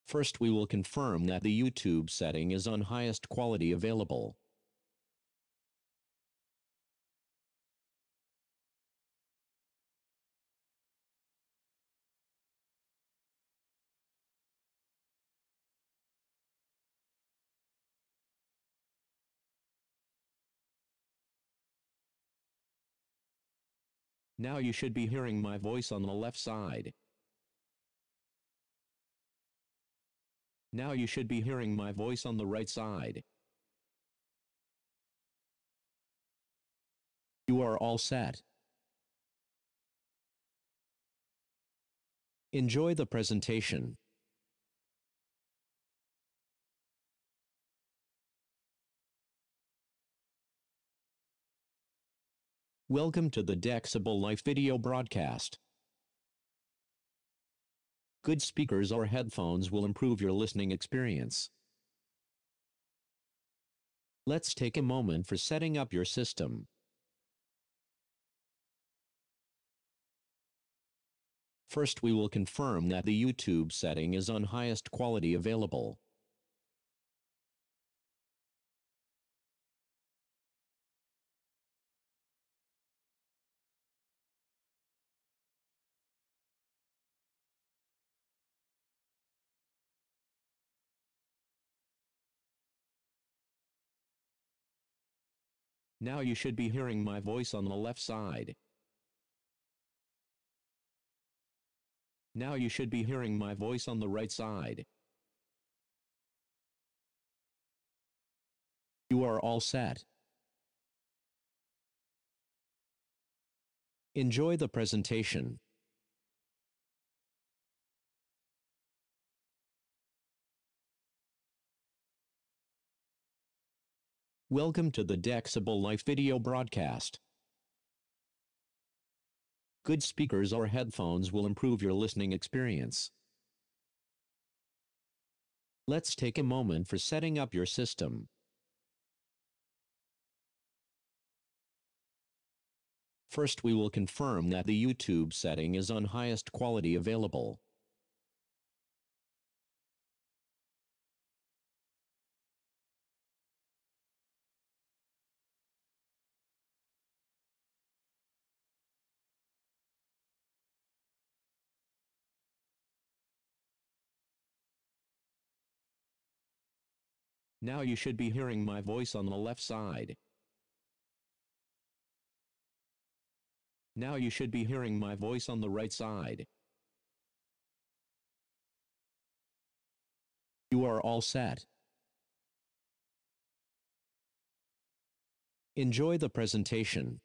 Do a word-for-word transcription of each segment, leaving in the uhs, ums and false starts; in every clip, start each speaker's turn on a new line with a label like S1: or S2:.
S1: First, we will confirm that the YouTube setting is on highest quality available. Now you should be hearing my voice on the left side. Now you should be hearing my voice on the right side. You are all set. Enjoy the presentation. Welcome to the Dexable Life video broadcast. Good speakers or headphones will improve your listening experience. Let's take a moment for setting up your system. First, we will confirm that the YouTube setting is on highest quality available. Now you should be hearing my voice on the left side. Now you should be hearing my voice on the right side. You are all set. Enjoy the presentation. Welcome to the Dexable Life video broadcast. Good speakers or headphones will improve your listening experience. Let's take a moment for setting up your system. First, we will confirm that the YouTube setting is on highest quality available. Now you should be hearing my voice on the left side. Now you should be hearing my voice on the right side. You are all set. Enjoy the presentation.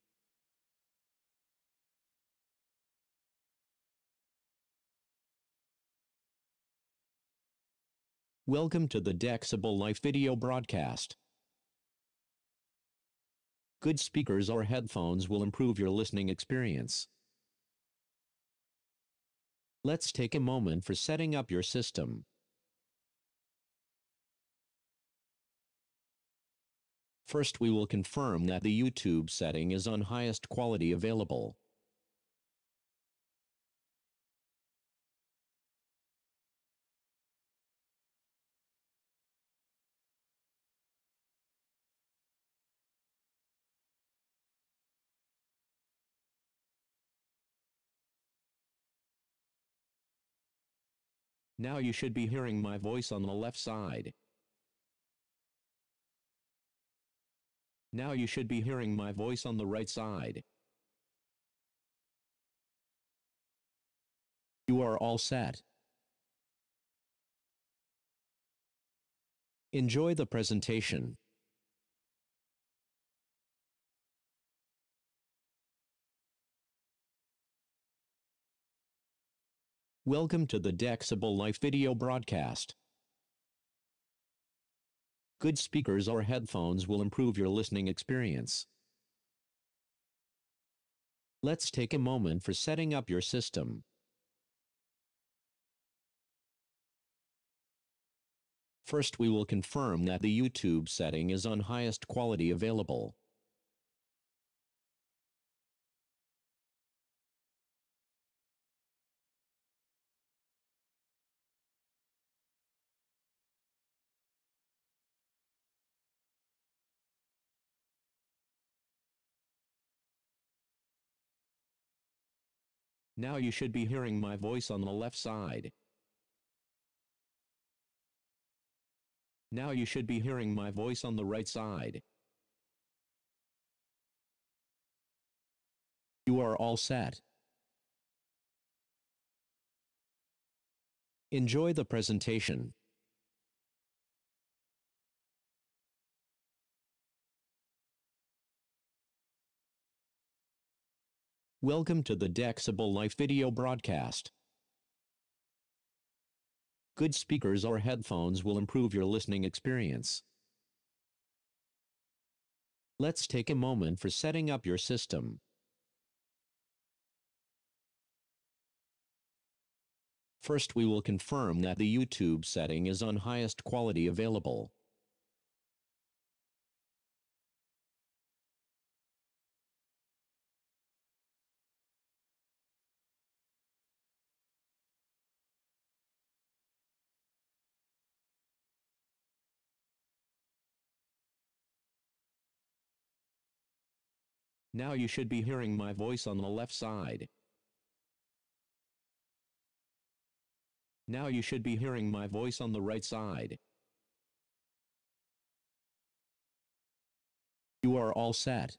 S1: Welcome to the Dexable Life video broadcast. Good speakers or headphones will improve your listening experience. Let's take a moment for setting up your system. First, we will confirm that the YouTube setting is on highest quality available. Now you should be hearing my voice on the left side. Now you should be hearing my voice on the right side. You are all set. Enjoy the presentation. Welcome to the Dexable Life video broadcast. Good speakers or headphones will improve your listening experience. Let's take a moment for setting up your system. First, we will confirm that the YouTube setting is on highest quality available. Now you should be hearing my voice on the left side. Now you should be hearing my voice on the right side. You are all set. Enjoy the presentation. Welcome to the Dexable Life video broadcast. Good speakers or headphones will improve your listening experience. Let's take a moment for setting up your system. First, we will confirm that the YouTube setting is on highest quality available. Now you should be hearing my voice on the left side. Now you should be hearing my voice on the right side. You are all set.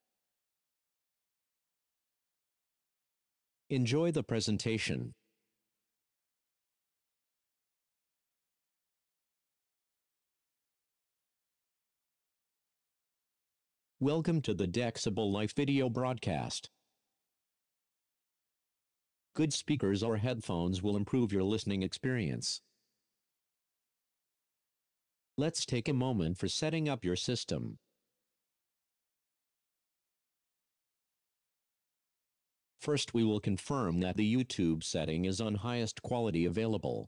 S1: Enjoy the presentation. Welcome to the Dexable Life video broadcast. Good speakers or headphones will improve your listening experience. Let's take a moment for setting up your system. First, we will confirm that the YouTube setting is on highest quality available.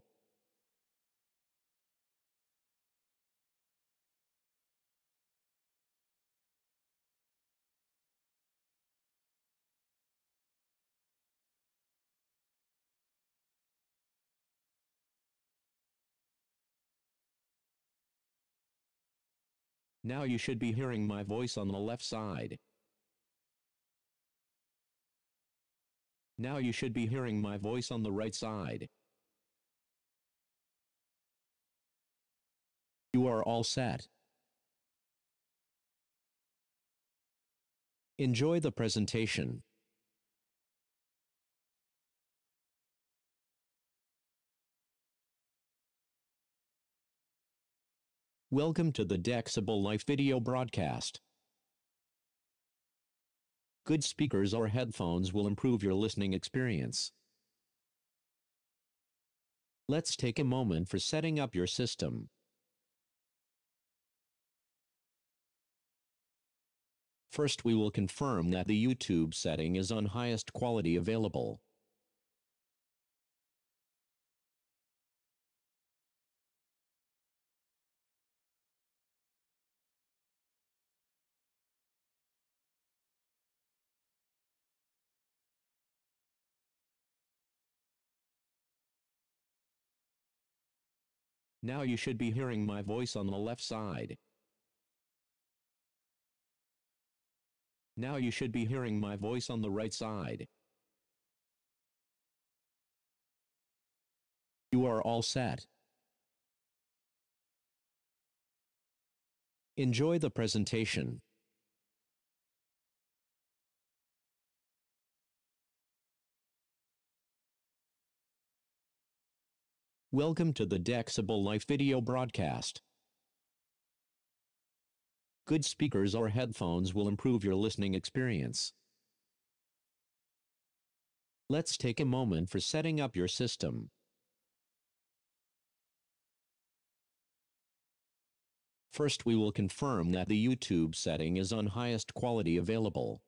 S1: Now you should be hearing my voice on the left side. Now you should be hearing my voice on the right side. You are all set. Enjoy the presentation. Welcome to the Dexable Life video broadcast. Good speakers or headphones will improve your listening experience. Let's take a moment for setting up your system. First, we will confirm that the YouTube setting is on highest quality available. Now you should be hearing my voice on the left side. Now you should be hearing my voice on the right side. You are all set. Enjoy the presentation. Welcome to the Dexable Life video broadcast. Good speakers or headphones will improve your listening experience. Let's take a moment for setting up your system. First, we will confirm that the YouTube setting is on highest quality available.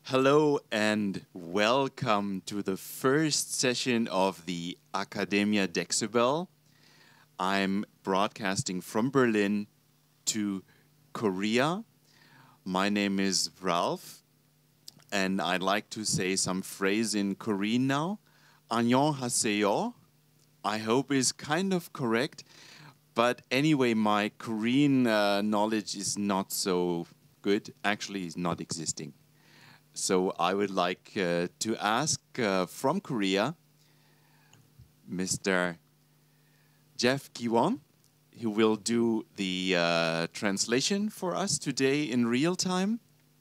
S2: Hello and welcome to the first session of the Academia Decibel. I'm broadcasting from Berlin to Korea. My name is Ralph, and I'd like to say some phrase in Korean now. 안녕하세요. I hope is kind of correct, but anyway, my Korean uh, knowledge is not so good. Actually, it's not existing. So I would like uh, to ask uh, from Korea, Mister Jeff Kiwon, who will do the uh, translation for us today in real time.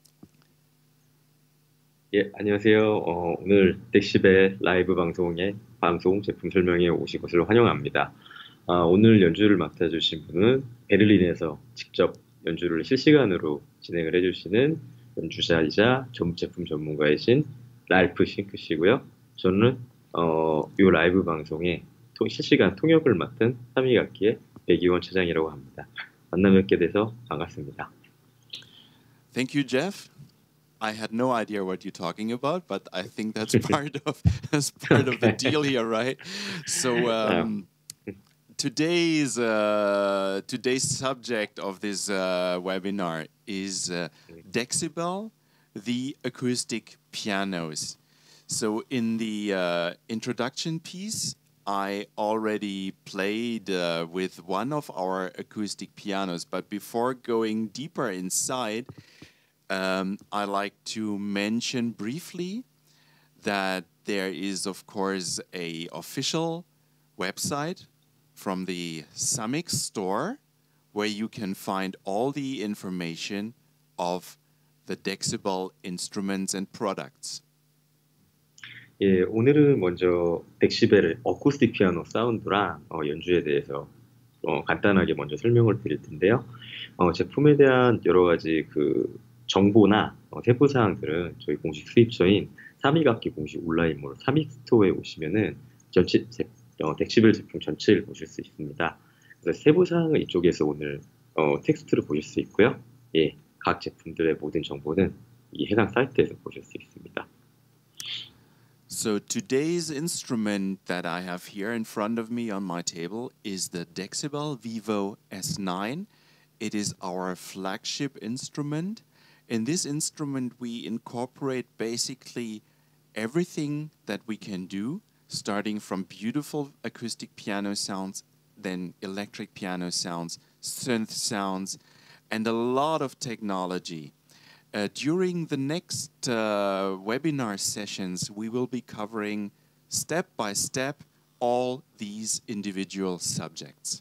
S3: 예, 안녕하세요. 어, 오늘 덱시벨 라이브 방송에 방송 제품 설명에 오신 것을 환영합니다. 아, 오늘 연주를 맡아주신 분은 베를린에서 직접 연주를 실시간으로 진행을 해주시는 연주자이자 전 제품 전문가이신 랄프 싱크 씨고요. 저는 어, 이 라이브 방송에 통, 실시간 통역을 맡은 삼 위 학기의 백이원 차장이라고 합니다. 만나 뵙게 돼서 반갑습니다.
S2: Thank you, Jeff. I had no idea what you're talking about, but I think that's part of that's part of the deal here, right? So um, today's uh, today's subject of this uh, webinar is uh, Decibel, the acoustic pianos. So in the uh, introduction piece, I already played uh, with one of our acoustic pianos, but before going deeper inside, um, I like to mention briefly that there is, of course, a official website from the Samix store where you can find all the information of the Decibel instruments and products.
S3: 예, 오늘은 먼저 덱시벨의 어쿠스틱 피아노 사운드랑 어, 연주에 대해서 어, 간단하게 먼저 설명을 드릴 텐데요. 어, 제품에 대한 여러 가지 그 정보나 어, 세부 사항들은 저희 공식 수입처인 삼 위 학기 공식 온라인몰 삼익 스토어에 오시면은 전체 제, 어, 덱시벨 제품 전체를 보실 수 있습니다. 그래서 세부 사항은 이쪽에서 오늘 어, 텍스트로 보실 수 있고요. 예, 각 제품들의 모든 정보는 이 해당 사이트에서 보실 수 있습니다.
S2: So today's instrument that I have here in front of me on my table is the Decibel Vivo S nine. It is our flagship instrument. In this instrument, we incorporate basically everything that we can do, starting from beautiful acoustic piano sounds, then electric piano sounds, synth sounds, and a lot of technology. Uh, during the next uh, webinar sessions, we will be covering step by step all these individual subjects.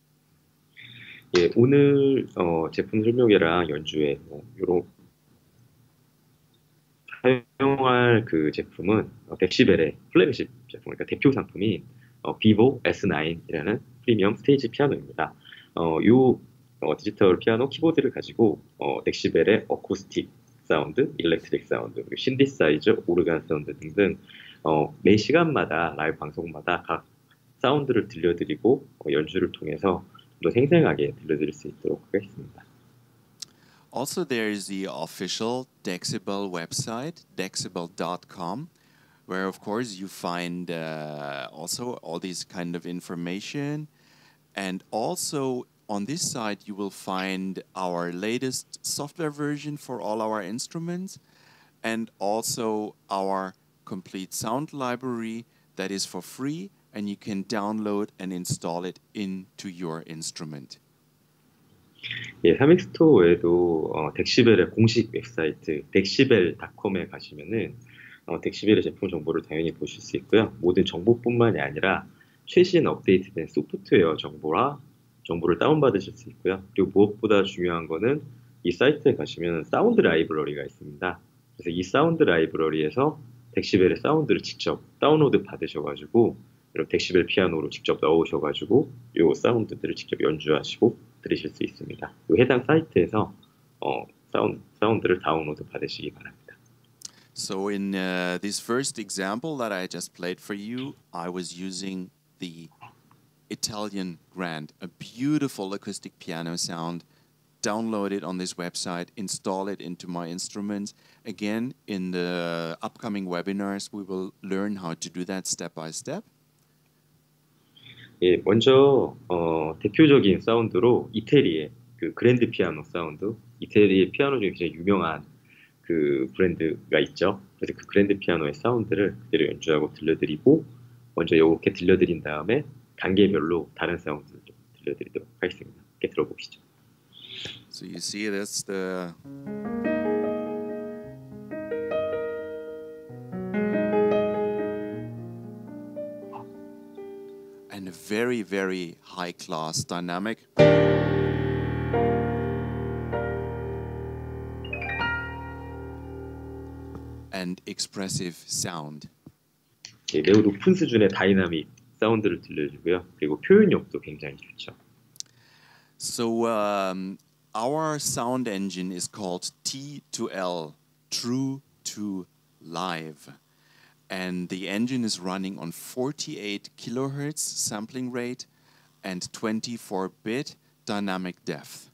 S3: 예, 오늘 어, 제품 설명회랑 연주회 뭐, 요런 사용할 그 제품은 어, 덱시벨의 플래그십 제품, 그러니까 대표 상품인 어, 비보 에스 나인이라는 프리미엄 스테이지 피아노입니다. 어, 요 어, 디지털 피아노 키보드를 가지고 어, 덱시벨의 어쿠스틱 사운드, 일렉트릭 사운드, 그리고 신디사이저, 오르간 사운드 등등 어, 매 시간마다 라이브 방송마다 각 사운드를 들려드리고 어, 연주를 통해서 더 생생하게 들려드릴 수 있도록 하겠습니다.
S2: Also, there is the official Decibel website, decibel dot com, where, of course, you find uh, also all these kind of information. And also, on this site, you will find our latest software version for all our instruments, and also our complete sound library that is for free, and you can download and install it into your instrument.
S3: 예, 삼익 스토어 외에도 어, 덱시벨의 공식 웹사이트 덱시벨 닷컴에 가시면은 어, 덱시벨의 제품 정보를 당연히 보실 수 있고요. 모든 정보뿐만이 아니라 최신 업데이트된 소프트웨어 정보라 정보를 다운받으실 수 있고요. 그리고 무엇보다 중요한 거는 이 사이트에 가시면 사운드 라이브러리가 있습니다. 그래서 이 사운드 라이브러리에서 덱시벨의 사운드를 직접 다운로드 받으셔가지고 여러분 덱시벨 피아노로 직접 넣으셔가지고 이 사운드들을 직접 연주하시고 들으실 수 있습니다. 이 해당 사이트에서 어, 사운드, 사운드를 다운로드 받으시기 바랍니다.
S2: So in uh, this first example that I just played for you, I was using the Italian Grand, a beautiful acoustic piano sound download it on this website, install it into my instruments. Again, in the upcoming webinars, we will learn how to do that step by step.
S3: 예, 먼저 어, 대표적인 사운드로 이태리의 그 그랜드 피아노 사운드, 이태리의 피아노 중에 굉장히 유명한 그 브랜드가 있죠. 그래서 그 그랜드 피아노의 사운드를 그대로 연주하고 들려드리고, 먼저 이렇게 들려드린 다음에 단계별로 다른 사운드를 좀 들려드리도록 하겠습니다. 함께 들어보시죠.
S2: So you see, that's the and a very, very high class dynamic. And expressive sound.
S3: 예, 매우 높은 수준의 다이나믹 사운드를 들려주고요. 그리고 표현력도 굉장히 좋죠.
S2: So um, our sound engine is called T two L, True to Live. And the engine is running on forty-eight kilohertz sampling rate and twenty-four bit dynamic depth.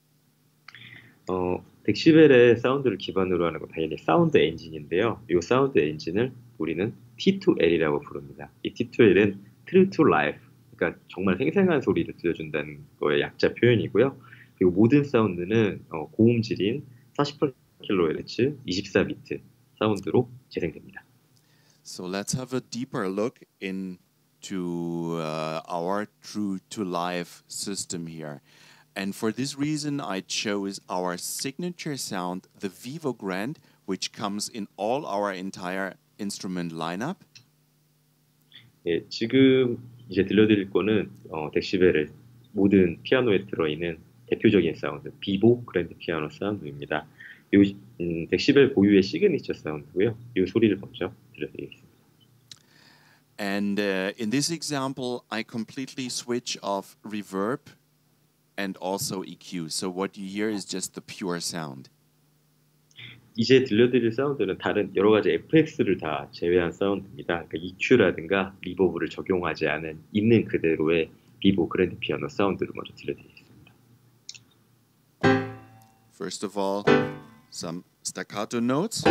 S3: 어, 덱시벨의 사운드를 기반으로 하는 건 당연히 사운드 엔진인데요. 이 사운드 엔진을 우리는 티 투 엘이라고 부릅니다. 이 티 투 엘은 True to Life, 그러니까 정말 생생한 소리를 들려준다는 거의 약자 표현이고요. 그리고 모든 사운드는 어, 고음질인 사십팔 킬로헤르츠 이십사 비트 사운드로 재생됩니다.
S2: So let's have a deeper look into uh, our True to Life system here. And for this reason, I chose our signature sound, the Vivo Grand, which comes in all our entire instrument lineup.
S3: 예, 지금 이제 들려드릴 거는 어, 덱시벨의 모든 피아노에 들어있는 대표적인 사운드, 비보 그랜드 피아노 사운드입니다. 이 음, 덱시벨 고유의 시그니처 사운드고요. 이 소리를 먼저 들려드리겠습니다.
S2: And uh, in this example, I completely switch off reverb and also E Q. So what you hear is just the pure sound.
S3: 이제 들려드릴 사운드는 다른 여러 가지 에프엑스를 다 제외한 사운드입니다. 그러니까 이큐라든가 리버브를 적용하지 않은 있는 그대로의 비보 그랜드 피아노 사운드를 먼저 들려드리겠습니다.
S2: First of all, some staccato notes.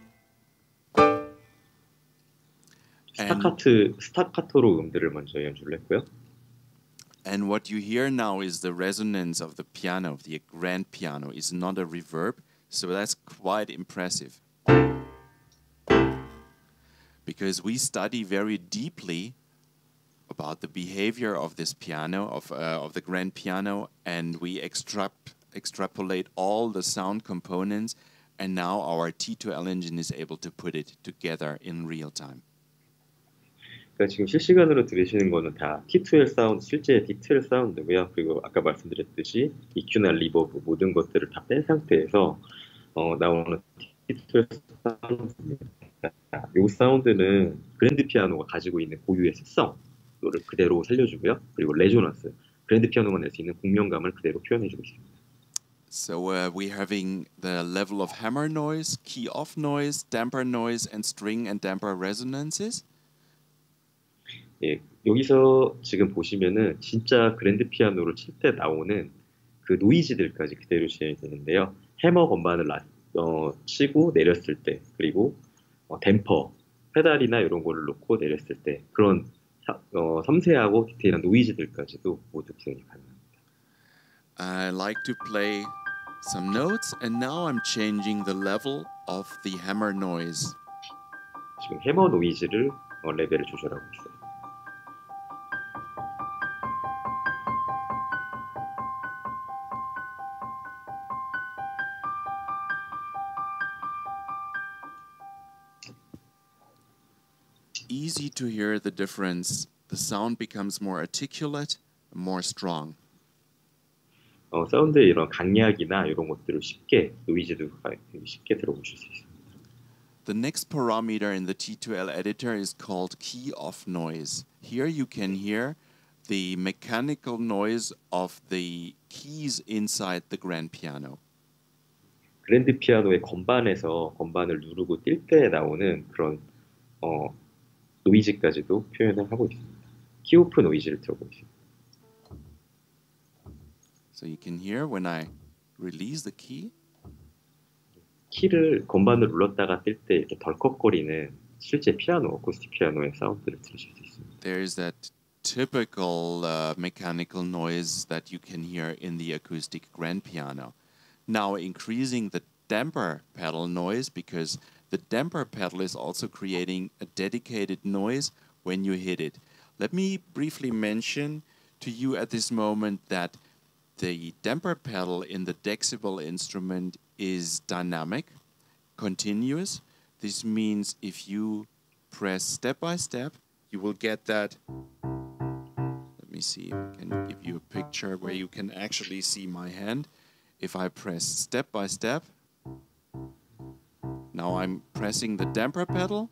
S3: 스타카트, 스타카토로 음들을 먼저 연주를 했고요.
S2: And what you hear now is the resonance of the piano, the grand piano, is not a reverb, so that's quite impressive. Because we study very deeply about the behavior of this piano, of, uh, of the grand piano, and we extrap extrapolate all the sound components, and now our T two L engine is able to put it together in real time.
S3: 그러니까 지금 실시간으로 들으시는 거는 다 티 투 엘 사운드, 실제 티 투 엘 사운드고요. 그리고 아까 말씀드렸듯이 이큐나 리버브 모든 것들을 다 뺀 상태에서 어, 나오는 티 투 엘 사운드입니다. 이 사운드는 그랜드 피아노가 가지고 있는 고유의 특성을 그대로 살려주고요. 그리고 레조넌스, 그랜드 피아노가 낼 수 있는 공명감을 그대로 표현해주고 있습니다.
S2: So uh, we're having the level of hammer noise, key off noise, damper noise, and string and damper resonances.
S3: 예, 여기서 지금 보시면은 진짜 그랜드 피아노를 칠 때 나오는 그 노이즈들까지 그대로 진행이 되는데요. 해머 건반을 라, 어, 치고 내렸을 때, 그리고 어, 댐퍼, 페달이나 이런 거를 놓고 내렸을 때 그런 사, 어, 섬세하고 디테일한 노이즈들까지도 모두 구현이 가능합니다.
S2: I like to play some notes, and now I'm changing the level of the hammer noise.
S3: 지금 해머 노이즈를 어, 레벨을 조절하고 있어요.
S2: Easy to hear the difference. The sound becomes more articulate, more strong.
S3: 어, 사운드의 이런 강약이나 이런 것들을 쉽게 노이즈도 쉽게 들어보실 수 있습니다.
S2: The next parameter in the T two L editor is called key off noise. Here you can hear the mechanical noise of the keys inside the grand piano.
S3: 그랜드 피아노의 건반에서 건반을 누르고 뛸 때 나오는 그런 어, 노이즈까지도 표현을 하고 있습니다. 키오프 노이즈를 들어보고 있습니다.
S2: So you can hear when I release the key.
S3: 키를 건반을 눌렀다가 뗄 때 이렇게 덜컥거리는 실제 피아노, 어쿠스틱 피아노의 사운드를 들으실 수 있습니다.
S2: There's that typical uh, mechanical noise that you can hear in the acoustic grand piano. Now increasing the damper pedal noise, because the damper pedal is also creating a dedicated noise when you hit it. Let me briefly mention to you at this moment that the damper pedal in the Dexibel instrument is dynamic, continuous. This means if you press step by step, you will get that. Let me see if I can give you a picture where you can actually see my hand. If I press step by step, now I'm pressing the damper pedal.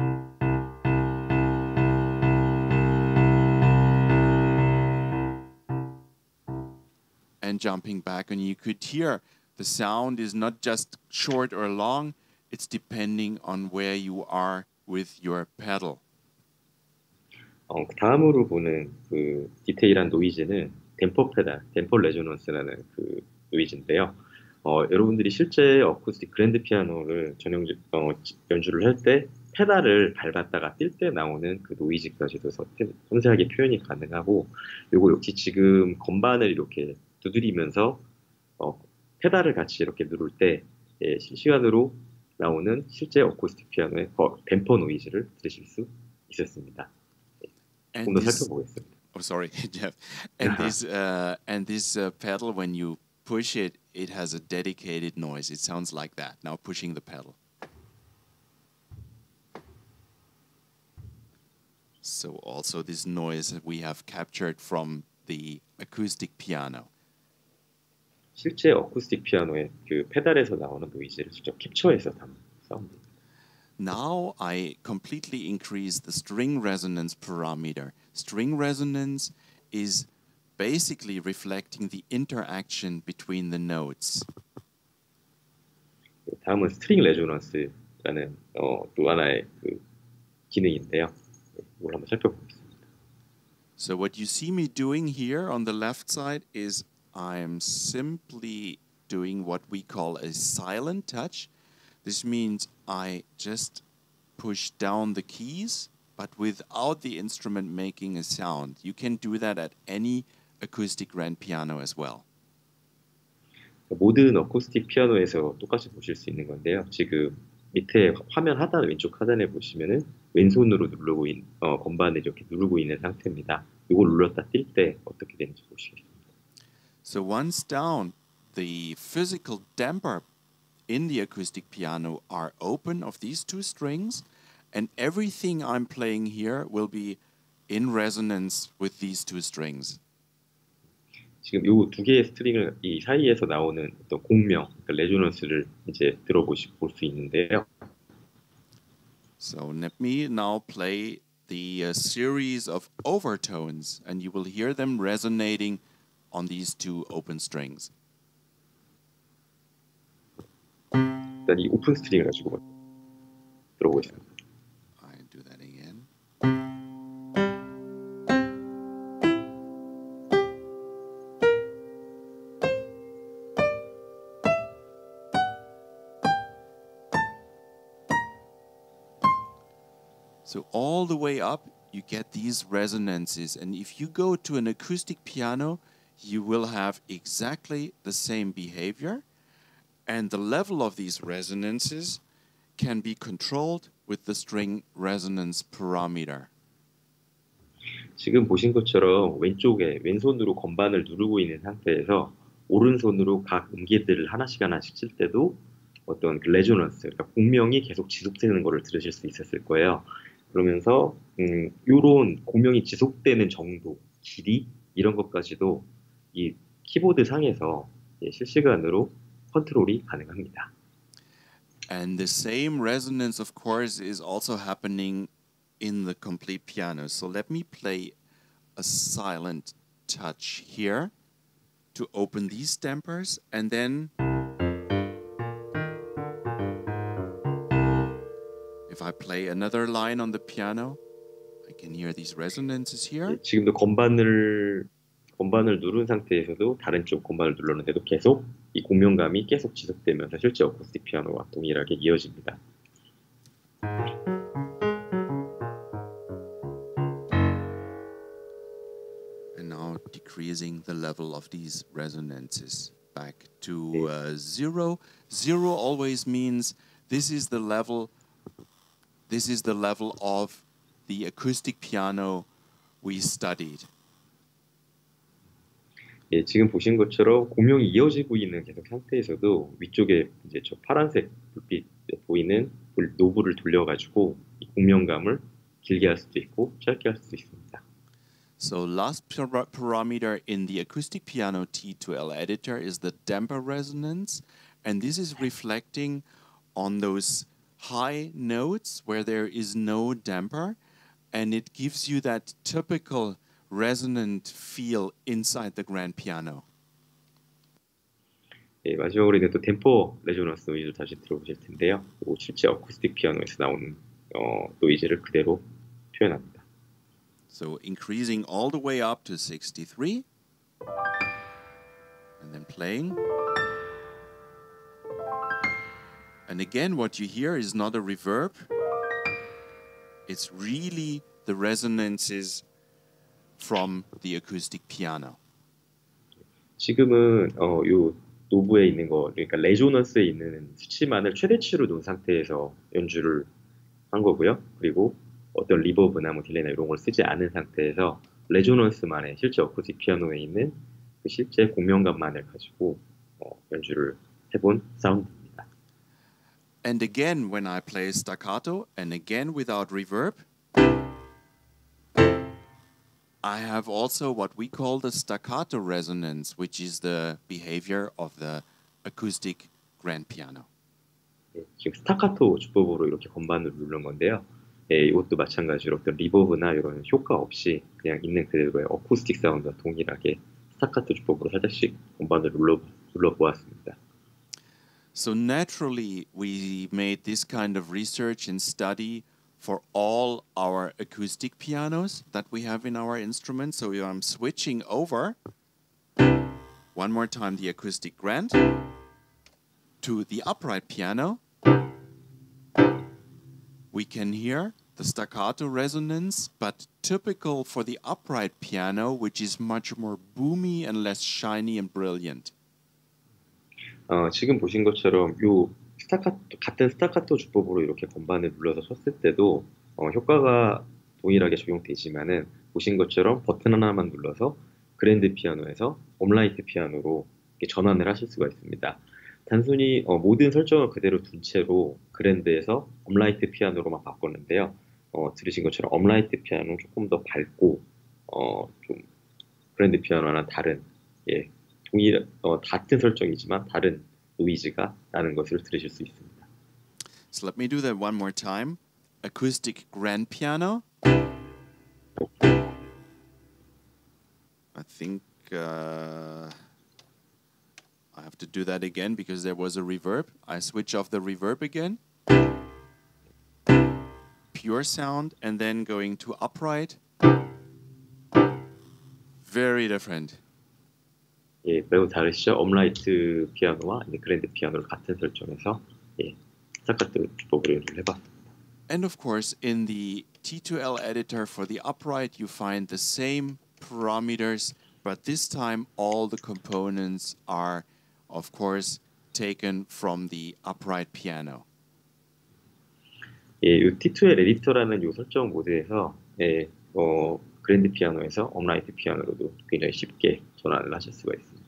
S2: And jumping back, and you could hear the sound is not just short or long, it's depending on where you are with your pedal.
S3: 어, 다음으로 보는 그 디테일한 노이즈는 댐퍼 페달, 댐퍼 레조넌스라는 그 노이즈인데요. 어, 여러분들이 실제 어쿠스틱 그랜드 피아노를 전용 어, 연주를 할 때 페달을 밟았다가 뛸 때 나오는 그 노이즈까지도 섬세하게 표현이 가능하고, 요거 역시 지금 건반을 이렇게 두드리면서 어, 페달을 같이 이렇게 누를 때 예, 실시간으로 나오는 실제 어쿠스틱 피아노의 거, 댐퍼 노이즈를 들으실 수 있었습니다. 좀 더 살펴보겠습니다.
S2: Oh, sorry, Jeff. And this uh, and this uh, pedal, when you push it, it has a dedicated noise. It sounds like that. Now pushing the pedal. So also this noise that we have captured from the acoustic piano.
S3: 실제 어쿠스틱 피아노의 그 페달에서 나오는 노이즈를 직접 캡처해서 담은 사운드입니다.
S2: Now I completely increase the string resonance parameter. String resonance is basically reflecting the interaction between the notes.
S3: 다음은 스트링 레조넌스라는 어, 또 하나의 그 기능인데요. 이걸 한번 살펴보겠습니다.
S2: So what you see me doing here on the left side is I'm simply doing what we call a silent touch. This means I just push down the keys, but without the instrument making a sound. You can do that at any acoustic grand piano as well.
S3: 모든 어쿠스틱 피아노에서 똑같이 보실 수 있는 건데요. 지금 밑에 화면 하단 왼쪽 하단에 보시면은 왼손으로 누르고 있는 어, 건반을 이렇게 누르고 있는 상태입니다. 이걸 눌렀다 뛸 때 어떻게 되는지 보시겠습니다.
S2: So once down, the physical damper in the acoustic piano are open of these two strings, and everything I'm playing here will be in resonance with these two strings.
S3: 지금 이 두 개의 스트링을 이 사이에서 나오는 어떤 공명, 그러니까 레조넌스를 이제 들어보시 볼 수 있는데요.
S2: So let me now play the uh, series of overtones, and you will hear them resonating on these two open strings.
S3: 일단 이 오픈 스트링을 가지고 들어보겠습니다.
S2: I do that again. So all the way up, you get these resonances. And if you go to an acoustic piano, you will have exactly the same behavior. And the level of these resonances can be controlled with the string resonance parameter.
S3: 지금 보신 것처럼 왼쪽에 왼손으로 건반을 누르고 있는 상태에서 오른손으로 각 음계들을 하나씩 하나씩 칠 때도 어떤 그 레조넌스, 그러니까 공명이 계속 지속되는 것을 들으실 수 있었을 거예요. 그러면서 음, 이런 공명이 지속되는 정도, 길이 이런 것까지도 이 키보드 상에서 예, 실시간으로 컨트롤이 가능합니다.
S2: And the same resonance, of course, is also happening in the complete piano. So let me play a silent touch here to open these dampers, and then if I play another line on the piano, I can hear these resonances here.
S3: 예, 지금도 건반을 건반을 누른 상태에서도 다른 쪽 건반을 눌렀는데도 계속 이 공명감이 계속 지속되면서 실제 어쿠스틱 피아노와 동일하게 이어집니다.
S2: And now decreasing the level of these resonances back to uh, zero. Zero always means this is the level. This is the level of the acoustic piano we studied.
S3: 예, 지금 보신 것처럼 공명이 이어지고 있는 계속 상태에서도 위쪽에 이제 저 파란색 불빛 보이는 노브를 돌려가지고 이 공명감을 길게 할 수도 있고 짧게 할 수도 있습니다.
S2: So last par- parameter in the acoustic piano T two L editor is the damper resonance, and this is reflecting on those high notes where there is no damper, and it gives you that typical resonant feel inside the grand piano.
S3: 예, 마지막으로 이제 또 댐퍼 레조넌스 노이즈를 다시 들어보실 텐데요. 그리고 실제 어쿠스틱 피아노에서 나오는 어, 노이즈를 그대로 표현합니다.
S2: So increasing all the way up to sixty-three, and then playing. And again, what you hear is not a reverb. It's really the resonances from the acoustic piano.
S3: 지금은 어, 요 노브에 있는 거, 그러니까 레조넌스에 있는 수치만을 최대치로 놓은 상태에서 연주를 한 거고요. 그리고 어떤 리버브나 뭐 딜레이나 이런 걸 쓰지 않은 상태에서 레조넌스만의 실제 어쿠스틱 피아노에 있는 그 실제 공명감만을 가지고 어, 연주를 해본 사운드입니다.
S2: And again, when I play staccato, and again without reverb, I have also what we call the staccato resonance, which is the behavior of the acoustic grand piano.
S3: 예, 지금 스타카토 주법으로 이렇게 건반을 누른 건데요. 예, 이것도 마찬가지로 어떤 리버브나 이런 효과 없이 그냥 있는 그대로의 어쿠스틱 사운드와 동일하게 스타카토 주법으로 살짝씩 건반을 눌러, 눌러보았습니다.
S2: So naturally, we made this kind of research and study for all our acoustic pianos that we have in our instrument. So I'm switching over one more time the acoustic grand to the upright piano. We can hear the staccato resonance, but typical for the upright piano, which is much more boomy and less shiny and brilliant.
S3: 어, 지금 보신 것처럼 요 스타카토, 같은 스타카토 주법으로 이렇게 건반을 눌러서 쳤을 때도 어, 효과가 동일하게 적용되지만은 보신 것처럼 버튼 하나만 눌러서 그랜드 피아노에서 업라이트 피아노로 전환을 하실 수가 있습니다. 단순히 어, 모든 설정을 그대로 둔 채로 그랜드에서 업라이트 피아노로만 바꿨는데요. 어, 들으신 것처럼 업라이트 피아노는 조금 더 밝고 어, 좀 그랜드 피아노와는 다른 예, 동일 어, 같은 설정이지만 다른 노이즈가 나는 것을 들으실 수 있습니다.
S2: So let me do that one more time. Acoustic grand piano. I think uh, I have to do that again because there was a reverb. I switch off the reverb again. Pure sound, and then going to upright. Very different.
S3: 예, 매우 다르시죠? 업라이트 피아노와 이제 그랜드 피아노를 같은 설정에서 예, 스타카토 주법으로 연주를 해봤습니다.
S2: And of course, in the T two L editor for the upright, you find the same parameters, but this time all the components are, of course, taken from the upright piano.
S3: 예, 이 티 투 엘 에디터라는 이 설정 모드에서 예, 어, 그랜드 피아노에서 업라이트 피아노로도 굉장히 쉽게 전환을 하실 수가 있습니다.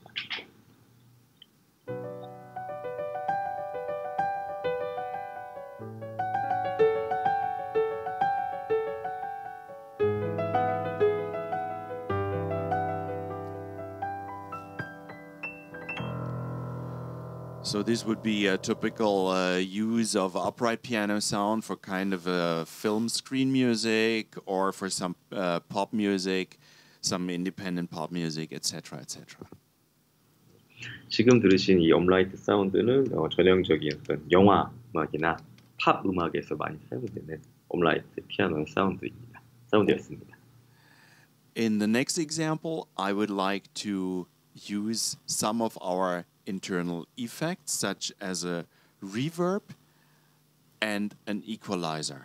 S2: So this would be a typical uh, use of upright piano sound for kind of a film screen music or for some uh, pop music, some independent pop music, et cetera, et cetera.
S3: 지금 들으신 이 업라이트 사운드는 어, 전형적인 어떤 영화 음악이나 팝 음악에서 많이 사용되는 업라이트 피아노 사운드입니다. 사운드였습니다.
S2: In the next example, I would like to use some of our internal effects, such as a reverb and an equalizer.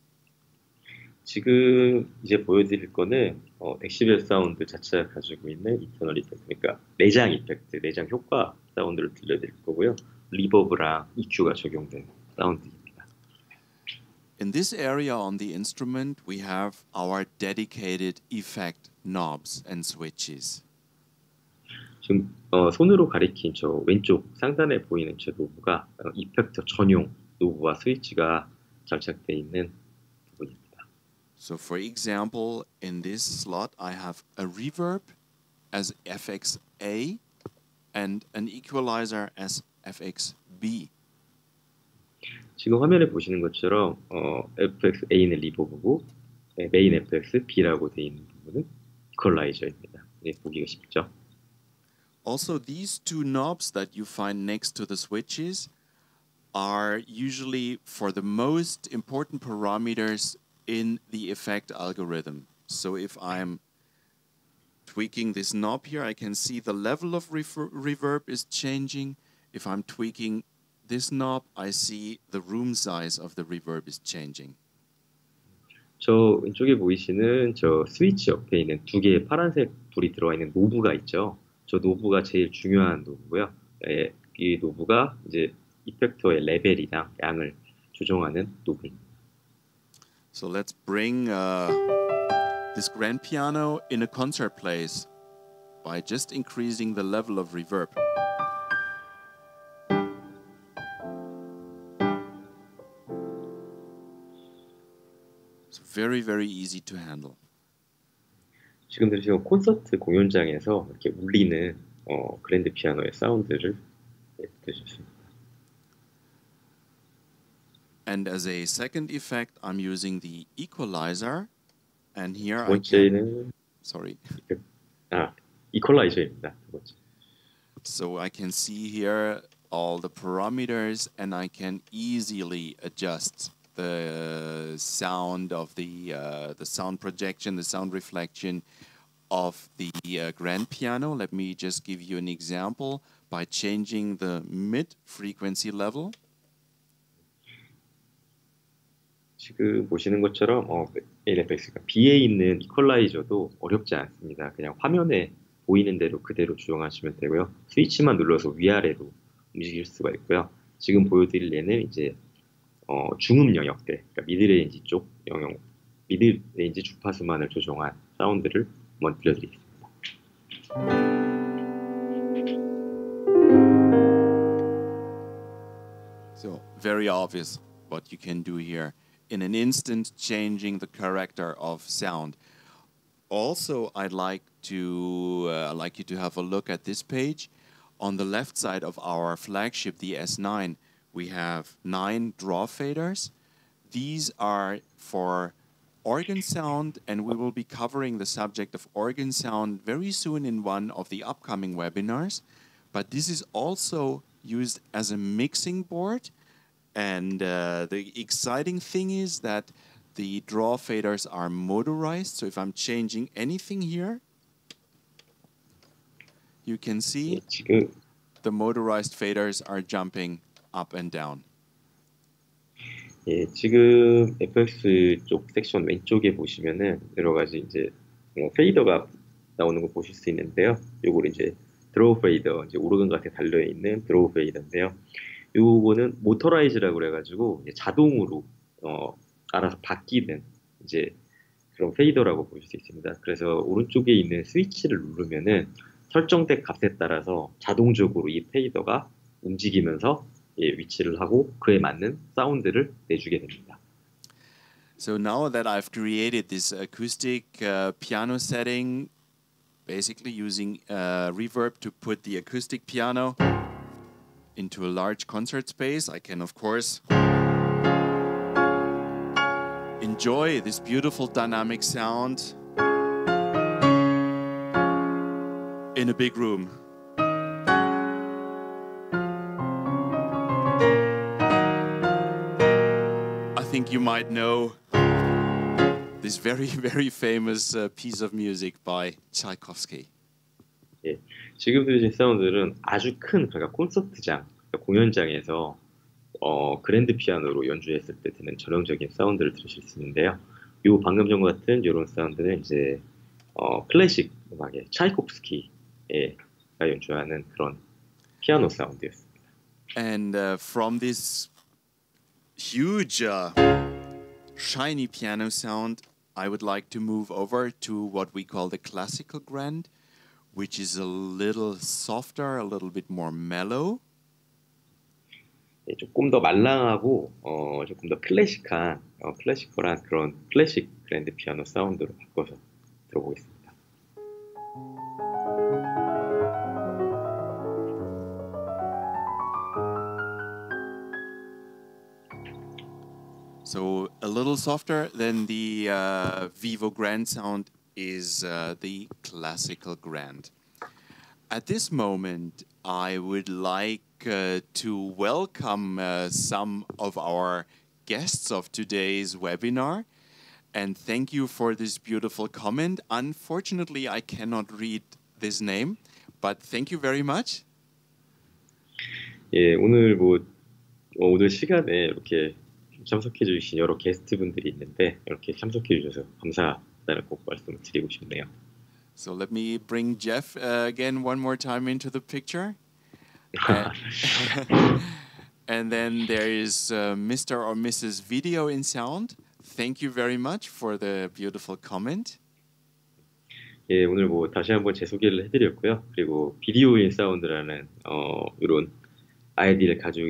S3: 지금 이제 보여드릴 거는 어, 덱시벨 사운드 자체가 가지고 있는 이터널 이펙트, 그러니까 내장 이펙트, 내장 효과 사운드를 들려드릴 거고요. 리버브랑 이큐가 적용된 사운드입니다.
S2: In this area on the instrument, we have our dedicated effect knobs and switches.
S3: 지금 어, 손으로 가리킨 저 왼쪽 상단에 보이는 저 노브가 어, 이펙터 전용 노브와 스위치가 장착되어 있는 부분입니다.
S2: So for example, in this slot, I have a reverb as F X A and an equalizer as F X B.
S3: 지금 화면에 보시는 것처럼 어, 에프엑스에이는 리버브고 메인 에프엑스비라고 되어 있는 부분은 이퀄라이저입니다. 네, 보기가 쉽죠?
S2: Also, these two knobs that you find next to the switches are usually for the most important parameters in the effect algorithm. So if I'm tweaking this knob here, I can see the level of rever reverb is changing. If I'm tweaking this knob, I see the room size of the reverb is changing.
S3: 저 왼쪽에 보이시는 저 스위치 옆에 있는 두 개의 파란색 불이 들어가 있는 노브가 있죠. 저 노브가 제일 중요한 노브고요. 예, 이 노브가 이제 이펙터의 레벨이랑 양을 조정하는 노브입니다.
S2: So let's bring uh, this grand piano in a concert place by just increasing the level of reverb. It's very, very easy to handle.
S3: 지금 들으시는 콘서트 공연장에서 이렇게 울리는 어, 그랜드 피아노의 사운드를 들으셨습니다.
S2: And as a second effect, I'm using the equalizer. And here
S3: 두
S2: I can...
S3: 번째는
S2: Sorry.
S3: 아, 이퀄라이저입니다. 두 번째.
S2: So I can see here all the parameters and I can easily adjust the sound of the uh, the sound projection, the sound reflection of the uh, grand piano. Let me just give you an example by changing the mid frequency level.
S3: 지금 보시는 것처럼 어, 에이에프엑스가 B에 있는 이퀄라이저도 어렵지 않습니다. 그냥 화면에 보이는 대로 그대로 조정하시면 되고요. 스위치만 눌러서 위아래로 움직일 수가 있고요. 지금 보여드릴 예는 이제 어, 중음 영역대, 그러니까 미드레인지 쪽 영역, 미드레인지 주파수만을 조정한 사운드를 한번 들려드리겠습니다.
S2: So very obvious what you can do here. In an instant, changing the character of sound. Also, I'd like to uh, like you to have a look at this page. On the left side of our flagship, the S nine, we have nine draw faders. These are for organ sound, and we will be covering the subject of organ sound very soon in one of the upcoming webinars. But this is also used as a mixing board. And uh, the exciting thing is that the draw faders are motorized. So if I'm changing anything here, you can see
S3: 지금
S2: the motorized faders are jumping up and down.
S3: 예, 지금 에프엑스 쪽 섹션 왼쪽에 보시면은 여러 가지 이제 어, 페이더가 나오는 거 보실 수 있는데요. 요거를 이제 드로우 페이더, 이제 오르간 같에 달려 있는 드로우 페이더인데요. 요거는 모터라이즈라고 그래가지고 이제 자동으로 어, 알아서 바뀌는 이제 그런 페이더라고 보실 수 있습니다. 그래서 오른쪽에 있는 스위치를 누르면은 설정된 값에 따라서 자동적으로 이 페이더가 움직이면서 예, 위치를 하고 그에 맞는 사운드를 내주게 됩니다.
S2: So now that I've created this acoustic uh, piano setting, basically using uh, reverb to put the acoustic piano into a large concert space, I can of course enjoy this beautiful dynamic sound in a big room. I think you might know this very, very famous uh, piece of music by Tchaikovsky.
S3: 예, 지금 들으신 사운드는 아주 큰 그러니까 콘서트장, 그러니까 공연장에서 어, 그랜드 피아노로 연주했을 때 드는 전형적인 사운드를 들으실 수 있는데요. 요 방금 전과 같은 이런 사운드는 이제 어, 클래식 음악의 차이콥스키가 연주하는 그런 피아노 사운드였습니다.
S2: And uh, from this huge uh, shiny piano sound, I would like to move over to what we call the classical grand, which is a little softer, a little bit more mellow.
S3: 예, 조금 더 말랑하고 어, 조금 더 클래식한 어, 클래시컬한 그런 클래식 그랜드 피아노 사운드로 바꿔서 들어보겠습니다.
S2: So a little softer than the uh, Vivo Grand sound is uh, the classical grand. At this moment, I would like uh, to welcome uh, some of our guests of today's webinar and thank you for this beautiful comment. Unfortunately, I cannot read this name, but thank you very much.
S3: 예, 오늘 뭐 어, 오늘 시간에 이렇게 참석해 주신 여러 게스트분들이 있는데 이렇게 참석해 주셔서 감사하다는 꼭 말씀을 드리고 싶네요.
S2: So let me bring Jeff uh, again one more time into the picture. and, and then there is uh, Mister or Missus Video in Sound. Thank you very much for the beautiful comment.
S3: 예, 오늘 뭐 다시 한번 제 소개를 해드렸고요. 그리고 비디오인 사운드라는 어, 이런 아이디를 가지고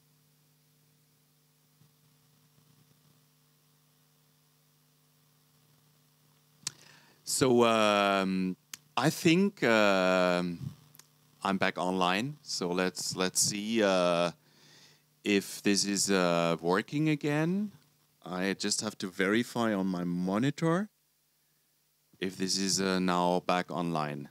S2: So um, I think um I'm back online. So let's let's see uh, if this is uh, working again. I just have to verify on my monitor if this is uh, now back online.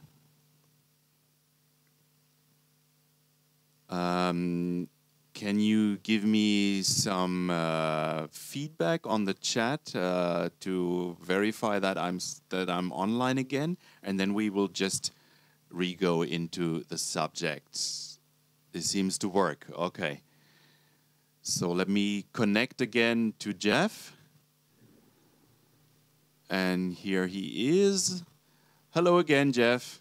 S2: Um, can you give me some uh, feedback on the chat uh, to verify that I'm that I'm online again, and then we will just re-go into the subjects. This seems to work. Okay. So let me connect again to Jeff. And here he is. Hello again, Jeff.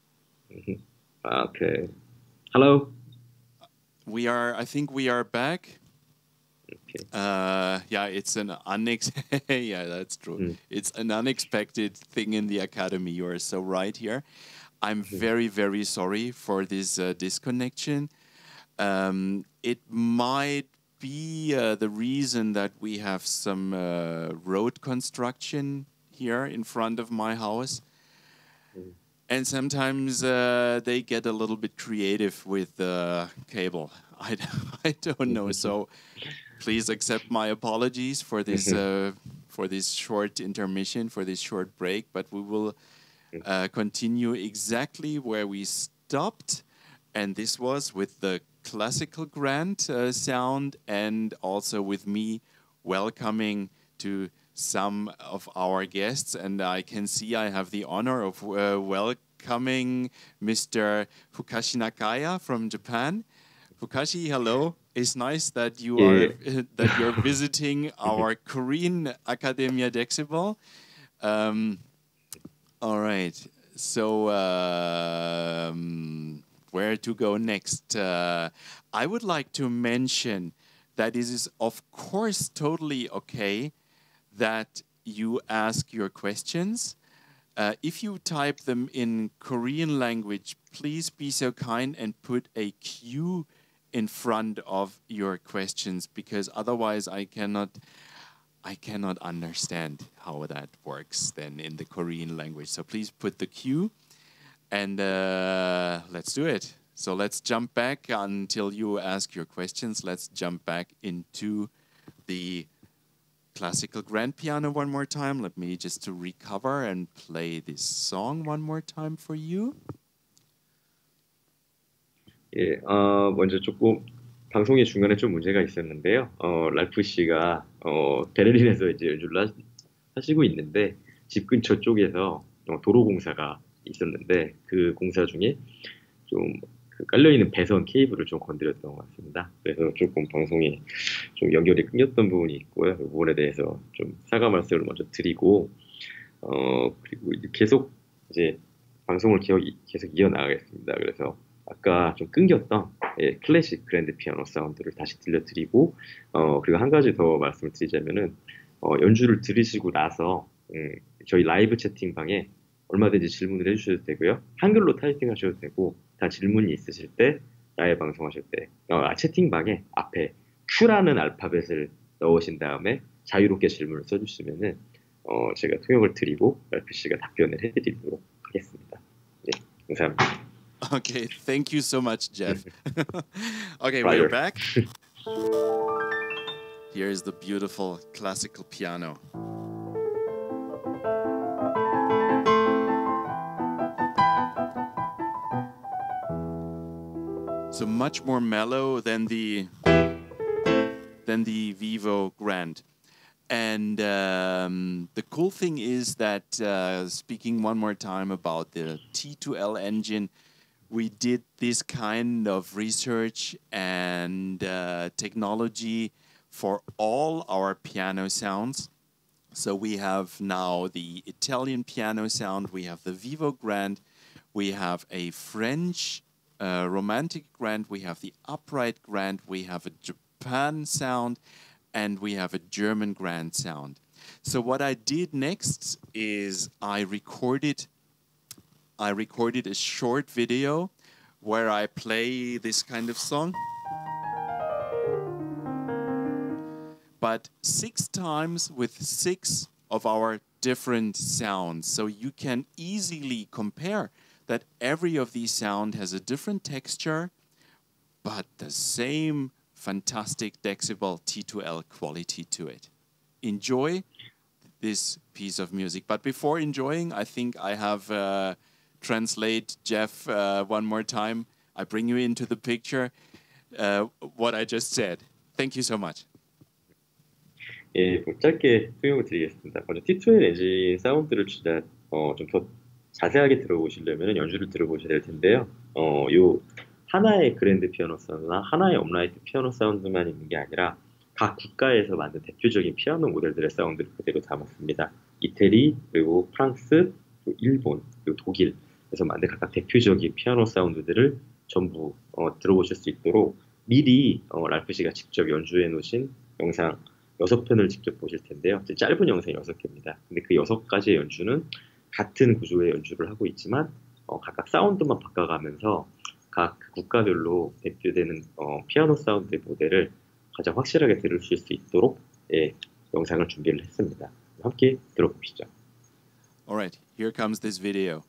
S3: Okay. Hello.
S2: We are, I think we are back.
S3: Okay.
S2: Uh, yeah, it's an unex. yeah, that's true. Mm. It's an unexpected thing in the academy. You are so right here. I'm very, very sorry for this uh, disconnection. Um, it might be uh, the reason that we have some uh, road construction here in front of my house. Mm. And sometimes uh, they get a little bit creative with the cable. I, I don't know. So please accept my apologies for this uh, for this short intermission, for this short break. But we will uh, continue exactly where we stopped. And this was with the classical grand uh, sound and also with me welcoming to some of our guests, and I can see I have the honor of uh, welcoming Mister Fukashi Nakaya from Japan. Fukashi, hello. It's nice that you
S3: yeah.
S2: are uh, that you're visiting our Korean Academia Decibel. Um, all right. So um, where to go next? Uh, I would like to mention that it is of course totally okay that you ask your questions. Uh, if you type them in Korean language, please be so kind and put a Q in front of your questions, because otherwise I cannot, I cannot understand how that works then in the Korean language. So please put the Q, and uh, let's do it. So let's jump back until you ask your questions. Let's jump back into the classical grand piano one more time. Let me just to recover and play this song one more time for you.
S3: 예, 어, 먼저 조금 방송의 중간에 좀 문제가 있었는데요. 어, 랄프 씨가 어, 베를린에서 이제 연주를 하시고 있는데 집 근처 쪽에서 어, 도로 공사가 있었는데 그 공사 중에 좀그 깔려있는 배선 케이블을 좀 건드렸던 것 같습니다. 그래서 조금 방송에 좀 연결이 끊겼던 부분이 있고요. 그 부분에 대해서 좀 사과 말씀을 먼저 드리고 어 그리고 이제 계속 이제 방송을 기억, 계속 이어나가겠습니다. 그래서 아까 좀 끊겼던 예, 클래식 그랜드 피아노 사운드를 다시 들려드리고 어 그리고 한 가지 더 말씀을 드리자면은 어, 연주를 들으시고 나서 음, 저희 라이브 채팅방에 얼마든지 질문을 해주셔도 되고요. 한글로 타이핑하셔도 되고 다 질문이 있으실 때 라이브 방송하실 때 어, 아, 채팅방에 앞에 Q라는 알파벳을 넣으신 다음에 자유롭게 질문을 써주시면은 어, 제가 통역을 드리고 랄프 씨가 답변을 해드리도록 하겠습니다. 네, 감사합니다.
S2: Okay, thank you so much, Jeff. Okay,
S3: Pleasure.
S2: we're back. Here is the beautiful classical piano. So much more mellow than the than the Vivo Grand. And um, the cool thing is that, uh, speaking one more time about the T two L engine, we did this kind of research and uh, technology for all our piano sounds. So we have now the Italian piano sound, we have the Vivo Grand, we have a French uh, romantic grand, we have the upright grand, we have a Japan sound, and we have a German grand sound. So what I did next is I recorded I recorded a short video where I play this kind of song, but six times with six of our different sounds. So you can easily compare that every of these sounds has a different texture, but the same fantastic decibel T two L quality to it. Enjoy this piece of music. But before enjoying, I think I have uh, translate Jeff uh, one more time. I bring you into the picture uh, what I just said. Thank you so much.
S3: 예, 뭐 짧게 통역을 드리겠습니다. 먼저 티 투 엘 엔진 사운드를 진짜 어, 좀 더 자세하게 들어보시려면 연주를 들어보셔야 될 텐데요. 어, 요 하나의 그랜드 피아노 사운드나 하나의 업라이트 피아노 사운드만 있는 게 아니라 각 국가에서 만든 대표적인 피아노 모델들의 사운드를 그대로 담았습니다. 이태리, 그리고 프랑스, 그리고 일본, 그리고 독일에서 만든 각각 대표적인 피아노 사운드들을 전부 어, 들어보실 수 있도록 미리 어, 랄프 씨가 직접 연주해 놓으신 영상 여섯 편을 직접 보실 텐데요. 짧은 영상 여섯 개입니다. 근데 그 여섯 가지의 연주는 같은 구조의 연주를 하고 있지만 어, 각각 사운드만 바꿔가면서 각 국가별로 대표되는 어, 피아노 사운드의 모델을 가장 확실하게 들으실 수 있도록 예, 영상을 준비를 했습니다. 함께 들어보시죠.
S2: Alright, here comes this video.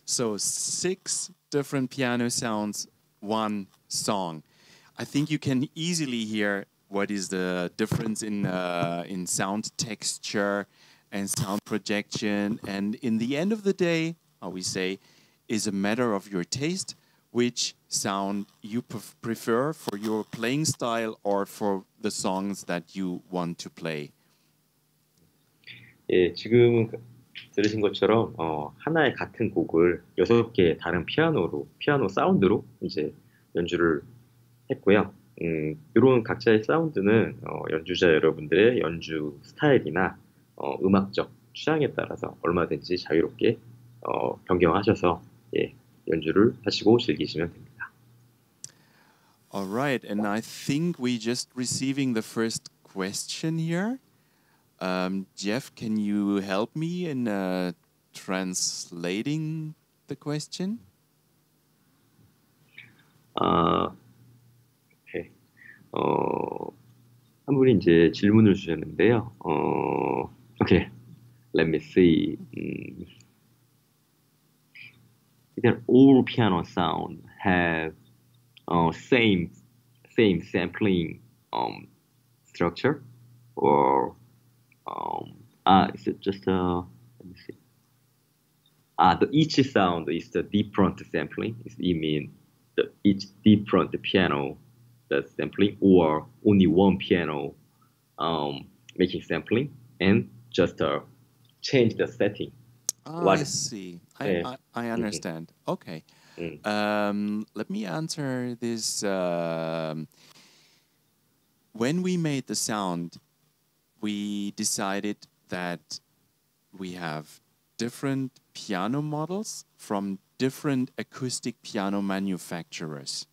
S2: So six different piano sounds, one song. I think you can easily hear what is the difference in uh, in sound texture and sound projection. And in the end of the day, how we say, is a matter of your taste, which sound you pref- prefer for your playing style or for the songs that you want to play.
S3: 예, 지금 들으신 것처럼 어, 하나의 같은 곡을 여섯 개의 다른 피아노로 피아노 사운드로 이제 연주를 했고요. 음, 이런 각자의 사운드는 어, 연주자 여러분들의 연주 스타일이나 어, 음악적 취향에 따라서 얼마든지 자유롭게 어, 변경하셔서 예, 연주를 하시고 즐기시면 됩니다.
S2: All right, and I think we just receiving the first question here. Um, Jeff, can you help me in uh, translating the question?
S3: 아, 오케이. 어, 한 분이 이제 질문을 주셨는데요. 어, 오케이. Let me see. 음, that all piano sound have uh, same same sampling um, structure, or um, ah, is it just uh, let me see. Ah, the each sound is the different sampling. Is it mean the each different piano the sampling, or only one piano um, making sampling and just uh, change the setting?
S2: Ah,
S3: What-
S2: I see. I,
S3: Yeah.
S2: I, I understand. Okay.
S3: Mm.
S2: Um, let me answer this. Um, when we made the sound, we decided that we have different piano models from different acoustic piano manufacturers.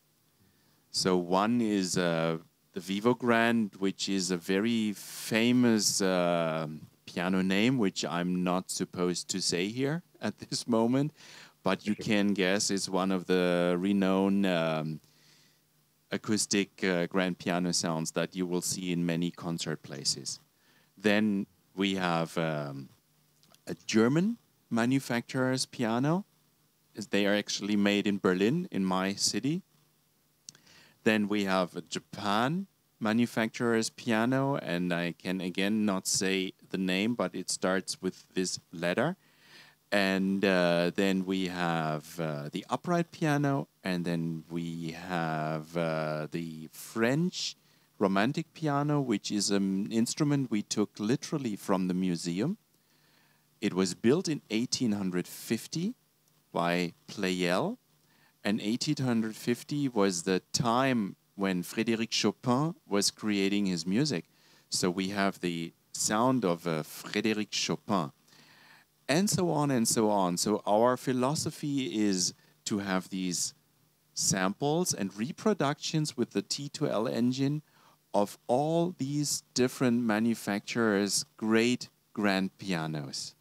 S2: So one is uh, the Vivo Grand, which is a very famous uh, piano name, which I'm not supposed to say here at this moment, but you can guess it's one of the renowned um, acoustic uh, grand piano sounds that you will see in many concert places. Then we have um, a German manufacturer's piano. They are actually made in Berlin, in my city. Then we have a Japan manufacturer's piano, and I can again not say the name, but it starts with this letter. And uh, then we have uh, the upright piano, and then we have uh, the French romantic piano, which is an instrument we took literally from the museum. It was built in eighteen fifty by Pleyel, and eighteen fifty was the time when Frédéric Chopin was creating his music. So we have the sound of uh, Frédéric Chopin. And so on and so on. So our philosophy is to have these samples and reproductions with the T two L engine of all these different manufacturers' great grand pianos.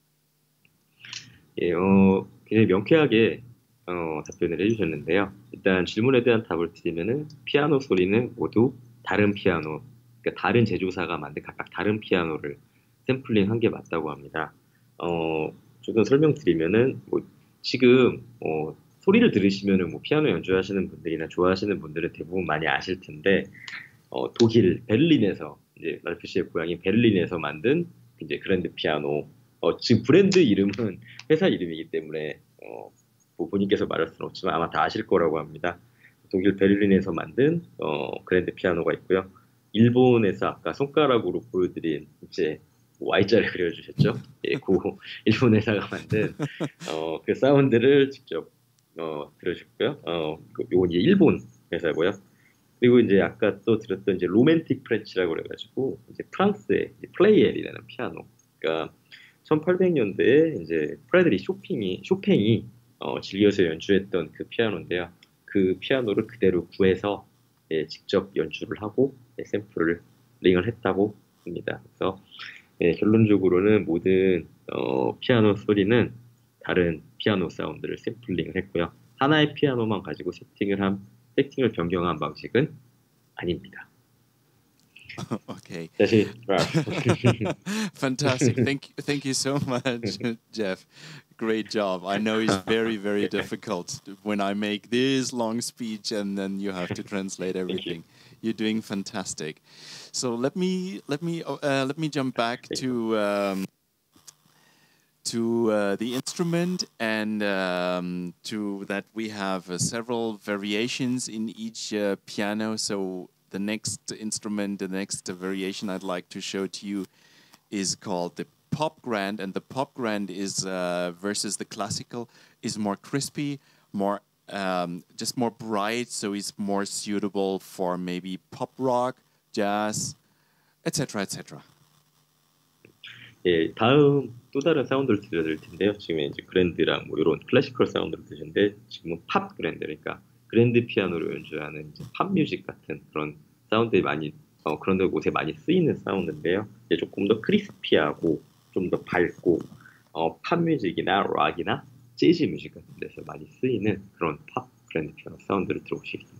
S3: 예, 어, 굉장히 명쾌하게 어, 답변을 해주셨는데요. 일단 질문에 대한 답을 드리면은 피아노 소리는 모두 다른 피아노, 그러니까 다른 제조사가 만든 각각 다른 피아노를 샘플링한 게 맞다고 합니다. 어, 조금 설명드리면은 뭐 지금 어, 소리를 들으시면은 뭐 피아노 연주하시는 분들이나 좋아하시는 분들은 대부분 많이 아실 텐데 어, 독일 베를린에서 이제 랄프 씨의 고향인 베를린에서 만든 이제 그랜드 피아노. 어, 지금 브랜드 이름은 회사 이름이기 때문에 어, 뭐 본인께서 말할 수는 없지만 아마 다 아실 거라고 합니다. 독일 베를린에서 만든 어, 그랜드 피아노가 있고요. 일본에서 아까 손가락으로 보여드린 이제 Y자를 그려주셨죠? 예, 그 일본 회사가 만든 어, 그 사운드를 직접 어, 들어주고요. 어, 요건 이제 일본 회사고요. 그리고 이제 아까 또 들었던 이제 로맨틱 프렌치라고 그래가지고 이제 프랑스의 이제 플레이엘이라는 피아노. 그러니까 천팔백 년대에 이제 프레드리 쇼핑이 쇼팽이 어, 즐겨서 연주했던 그 피아노인데요. 그 피아노를 그대로 구해서 예, 직접 연주를 하고 예, 샘플을 링을 했다고 합니다. 그래서 예, 결론적으로는 모든 어, 피아노 소리는 다른 피아노 사운드를 샘플링을 했고요. 하나의 피아노만 가지고 세팅을 한 세팅을 변경한 방식은 아닙니다.
S2: Okay.
S3: 다시
S2: Fantastic. Thank you, thank you so much, Jeff. Great job. I know it's very, very difficult when I make this long speech and then you have to translate everything. You. You're doing fantastic. So let me let me uh, let me jump back to um, to uh, the instrument and um, to that we have uh, several variations in each uh, piano. So the next instrument, the next variation I'd like to show to you is called the pop grand, and the pop grand is uh, versus the classical is more crispy, more um, just more bright, so it's more suitable for maybe pop rock, jazz, et cetera, et cetera.
S3: 예, 다음 또 다른 사운드를 들려드릴 텐데요. 지금 이제 그랜드랑 뭐 이런 클래시컬 사운드를 들으셨는데 지금은 팝 그랜드, 그러니까 그랜드 피아노로 연주하는 이제 팝 뮤직 같은 그런 사운드에 많이 어, 그런 곳에 많이 쓰이는 사운드인데요. 이제 조금 더 크리스피하고 좀 더 밝고 어, 팝 뮤직이나 락이나 재즈 뮤직 같은 데서 많이 쓰이는 그런 팝 그랜드 피아노 사운드를 들어보시겠습니다.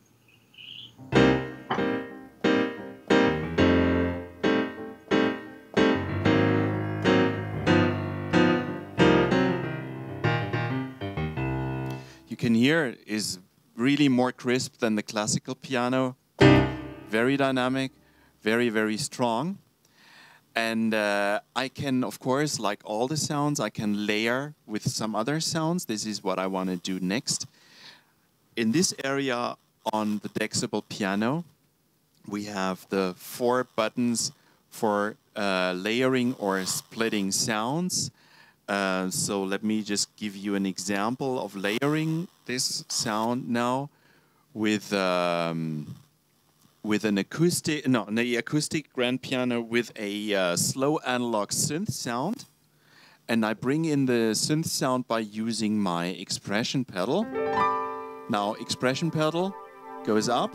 S2: You can hear is really more crisp than the classical piano. Very dynamic, very, very strong. And uh, I can, of course, like all the sounds, I can layer with some other sounds. This is what I want to do next. In this area on the Dexable piano, we have the four buttons for uh, layering or splitting sounds. Uh, so let me just give you an example of layering this sound now with... Um, with an acoustic, no, an acoustic grand piano with a uh, slow analog synth sound. And I bring in the synth sound by using my expression pedal. Now, expression pedal goes up.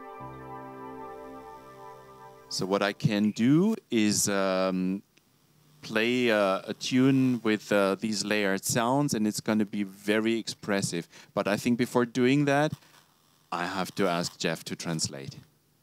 S2: So what I can do is um, play uh, a tune with uh, these layered sounds, and it's going to be very expressive. But I think before doing that, I have to ask Jeff to translate.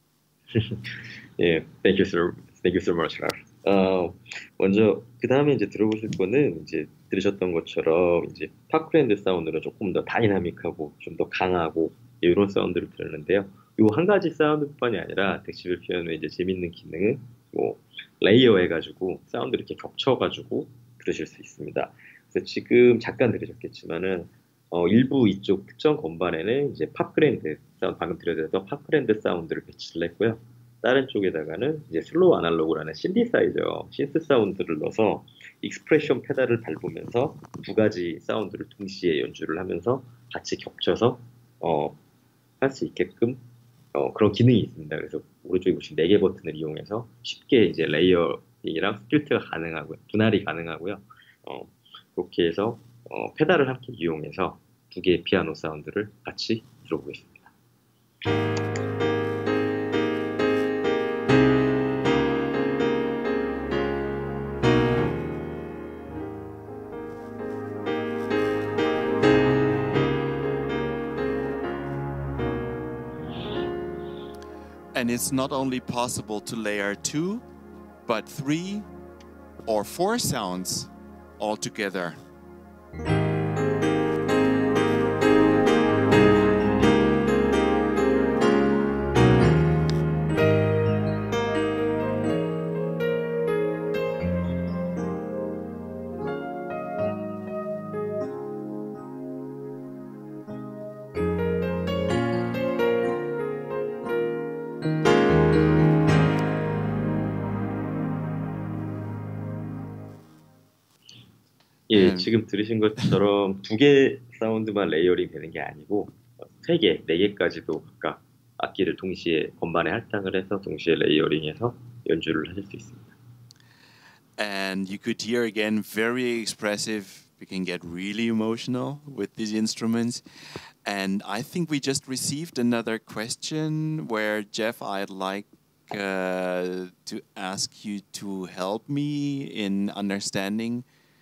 S3: 예, thank you so, thank you so much, Ralph. 어, 먼저 그 다음에 이제 들어보실 거는 이제 들으셨던 것처럼 이제 팝그랜드 사운드는 조금 더 다이나믹하고 좀 더 강하고 이런 사운드를 들었는데요. 이 한 가지 사운드뿐만이 아니라 덱시벨 피아노의 이제 재밌는 기능은 뭐 레이어 해가지고 사운드 이렇게 겹쳐가지고 들으실 수 있습니다. 그래서 지금 잠깐 들으셨겠지만은 어, 일부 이쪽 특정 건반에는 이제 팝그랜드 사운드, 방금 들려드렸던 팝그랜드 사운드를 배치를 했고요. 다른 쪽에다가는 이제 슬로우 아날로그라는 신디사이저, 신스 사운드를 넣어서 익스프레션 페달을 밟으면서 두 가지 사운드를 동시에 연주를 하면서 같이 겹쳐서 어, 할 수 있게끔 어, 그런 기능이 있습니다. 그래서 오른쪽에 보시면 네 개 버튼을 이용해서 쉽게 이제 레이어링이랑 스플릿가 가능하고요. 분할이 가능하고요. 어, 그렇게 해서 어, 페달을 함께 이용해서 두 개의 피아노 사운드를 같이 들어보겠습니다.
S2: And it's not only possible to layer two, but three or four sounds all together.
S3: 예, 지금 들으신 것처럼 두 개 사운드만 레이어링 되는 게 아니고 세 개, 네 개까지도 각각 악기를 동시에 건반에 할당을 해서 동시에 레이어링해서 연주를 하실 수 있습니다.
S2: And you could hear again, very expressive. We can get really emotional with these instruments. And I think we just received another question where, Jeff, I'd like uh, to ask you to help me in understanding.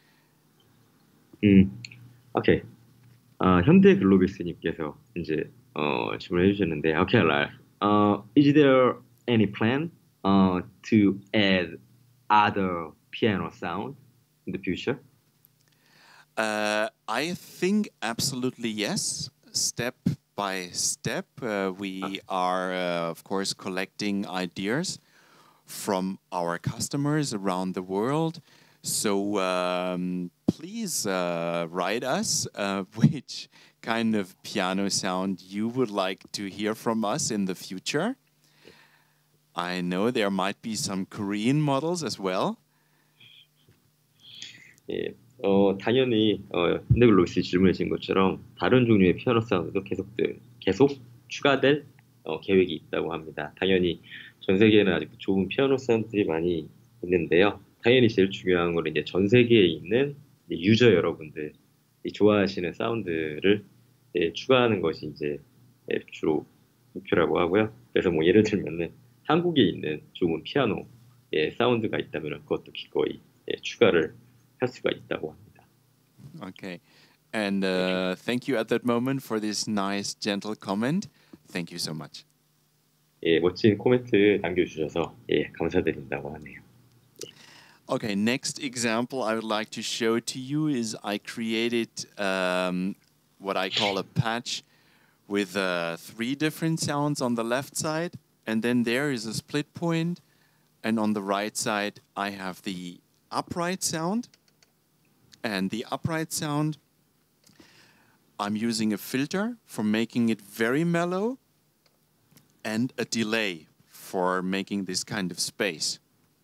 S3: 음, 오케이. 아, 현대 글로비스님께서 이제 어, 질문해 주셨는데, okay, Ralph. Uh, is there any plan uh, to add other piano sound in the future?
S2: Uh, I think absolutely yes. Step by step, uh, we are, uh, of course, collecting ideas from our customers around the world. So um, please uh, write us uh, which kind of piano sound you would like to hear from us in the future. I know there might be some Korean models as well.
S3: 예, 어, 당연히 어, 핸드블록 씨 질문해 주신 것처럼 다른 종류의 피아노 사운드도 계속 계속 추가될 어, 계획이 있다고 합니다. 당연히 전 세계에는 아직 좋은 피아노 사운드들이 많이 있는데요. 당연히 제일 중요한 거는 이제 전 세계에 있는 이제 유저 여러분들이 좋아하시는 사운드를 예, 추가하는 것이 이제 예, 주로 목표라고 하고요. 그래서 뭐 예를 들면은 한국에 있는 좋은 피아노 예, 사운드가 있다면 그것도 기꺼이 예, 추가를 할 수가 있다고 합니다.
S2: Okay. And uh, thank you at that moment for this nice, gentle comment. Thank you so much.
S3: 예, 멋진 코멘트 남겨주셔서 예, 감사드린다고 하네요.
S2: Okay, next example I would like to show to you is I created um, what I call a patch with uh, three different sounds on the left side, and then there is a split point, and on the right side I have the upright sound. And the upright sound, I'm using a filter for making it very mellow and a delay for making this kind of space.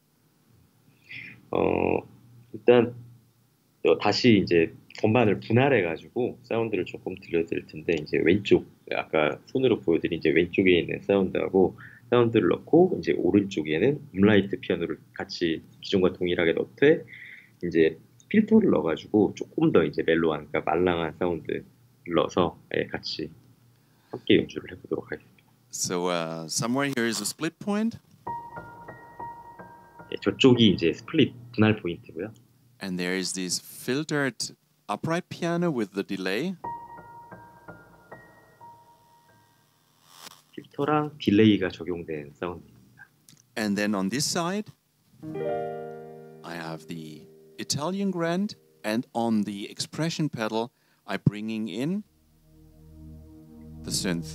S3: 어, 일단 어, 다시 이제 건반을 분할해 가지고 사운드를 조금 들려드릴 텐데 이제 왼쪽 아까 손으로 보여드린 이제 왼쪽에 있는 사운드하고 사운드를 넣고 이제 오른쪽에는 음라이트 피아노를 같이 기존과 동일하게 넣되 이제 필터를 넣어가지고 조금 더 이제 멜로한, 그러니까 말랑한 사운드를 넣어서 예, 같이 함께 연주를 해보도록 하겠습니다.
S2: So uh, somewhere here is a split point.
S3: 예, 저쪽이 이제 스플릿 분할 포인트고요.
S2: And there is this filtered upright piano with the delay.
S3: 필터랑 딜레이가 적용된 사운드입니다.
S2: And then on this side, I have the Italian grand, and on the expression pedal, I'm bringing in the synth.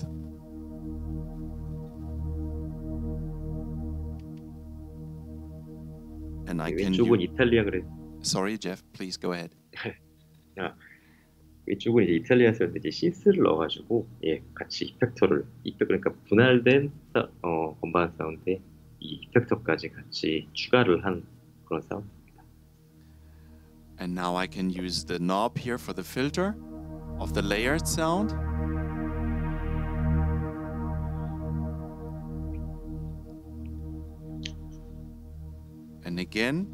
S2: And I can
S3: 왼쪽은
S2: use...
S3: 이탈리아 그래.
S2: Sorry, Jeff, please go ahead.
S3: 아, 왼쪽은 이제 이탈리아 사운드 이제 신스를 넣어가지고 예 같이 이펙터를 이펙 그러니까 분할된 사, 어, 건반 사운드에 이 이펙터까지 같이 추가를 한 그런 사운드.
S2: And now I can use the knob here for the filter of the layered sound. And again.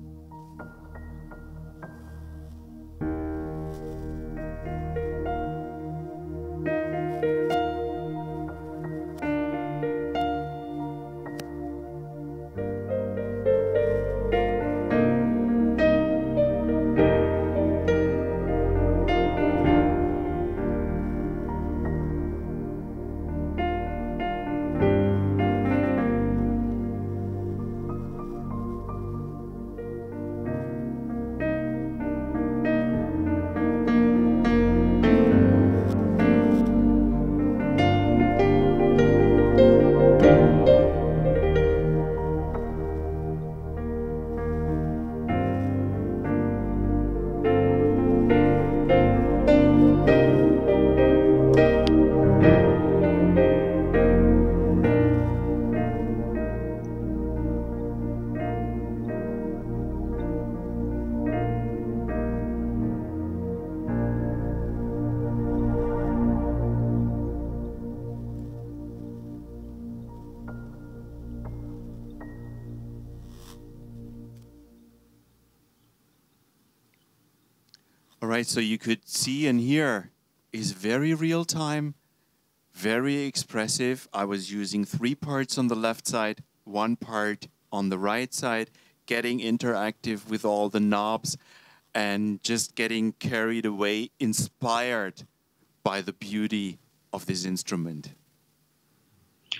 S2: All right, so you could see and hear is very real time, very expressive. I was using three parts on the left side, one part on the right side, getting interactive with all the knobs and just getting carried away, inspired by the beauty of this instrument.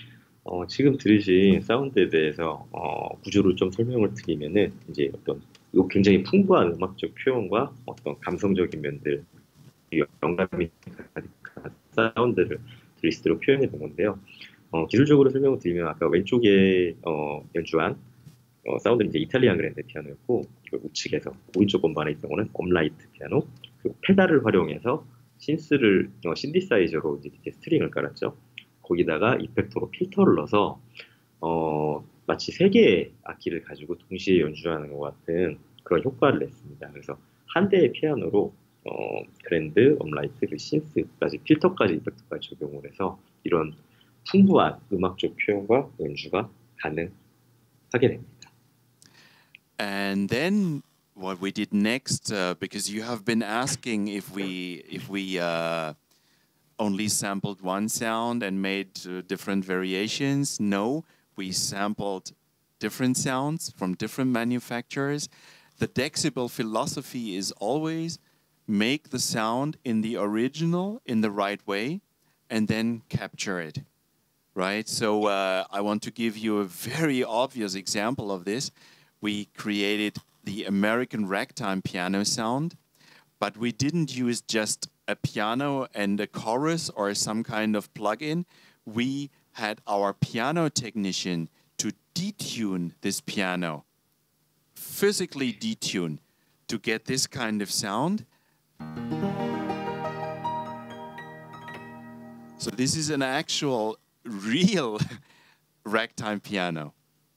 S3: 어, 지금 들으신 사운드에 대해서 어, 구조를 좀 설명을 드리면은 이제 어떤 요 굉장히 풍부한 음악적 표현과 어떤 감성적인 면들, 영감이 가득한 사운드를 들릴 수 있도록 표현해 본 건데요. 어, 기술적으로 설명을 드리면 아까 왼쪽에 어, 연주한 어, 사운드는 이제 이탈리안 그랜드 피아노였고 우측에서 오른쪽 건반에 있던 거는 업라이트 피아노, 그리고 페달을 활용해서 신스를 어, 신디사이저로 이제 밑에 스트링을 깔았죠. 거기다가 이펙터로 필터를 넣어서 어, 마치 세 개의 악기를 가지고 동시에 연주하는 것 같은 그런 효과를 냈습니다. 그래서 한 대의 피아노로 어, 그랜드, 업라이트, 그 신스까지 필터까지 이펙터까지 적용을 해서 이런 풍부한 음악적 표현과 연주가 가능하게 됩니다.
S2: And then what we did next, uh, because you have been asking if we if we uh, only sampled one sound and made uh, different variations. No, we sampled different sounds from different manufacturers. The Decibel philosophy is always make the sound in the original in the right way and then capture it, right? So uh, I want to give you a very obvious example of this. We created the American ragtime piano sound, but we didn't use just a piano and a chorus or some kind of plug-in. We had our piano technician to detune this piano, physically detune, to get this kind of sound. So this is an actual, real ragtime piano.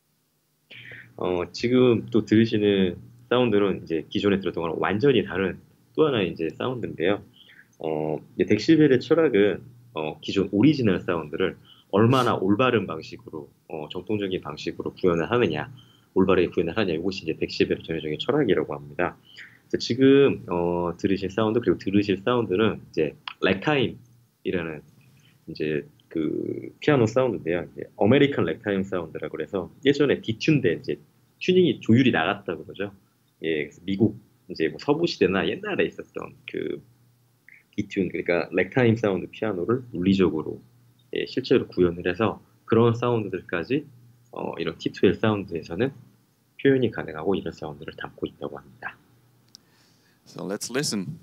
S3: 어, 지금 또 들으시는 사운드는 이제 기존에 들었던 거랑 완전히 다른 또 하나의 이제 사운드인데요. 어, 덱시벨의 철학은 어, 기존 오리지널 사운드를 얼마나 올바른 방식으로 어, 정통적인 방식으로 구현을 하느냐, 올바르게 구현을 하느냐, 이것이 이제 덱시벨의 전형적인 철학이라고 합니다. 그래서 지금 어, 들으실 사운드 그리고 들으실 사운드는 이제 렉타임이라는 이제 그 피아노 사운드인데요. 이제 아메리칸 렉타임 사운드라고 그래서 예전에 디튠된 이제 튜닝이 조율이 나갔다고 그러죠. 예, 그래서 미국 이제 뭐 서부 시대나 옛날에 있었던 그 디튠 그러니까 렉타임 사운드 피아노를 물리적으로 예, 실제로 구현을 해서 그런 사운드들까지 어, 이런 티 투 엘 사운드에서는 표현이 가능하고 이런 사운드를 담고 있다고 합니다.
S2: So let's listen.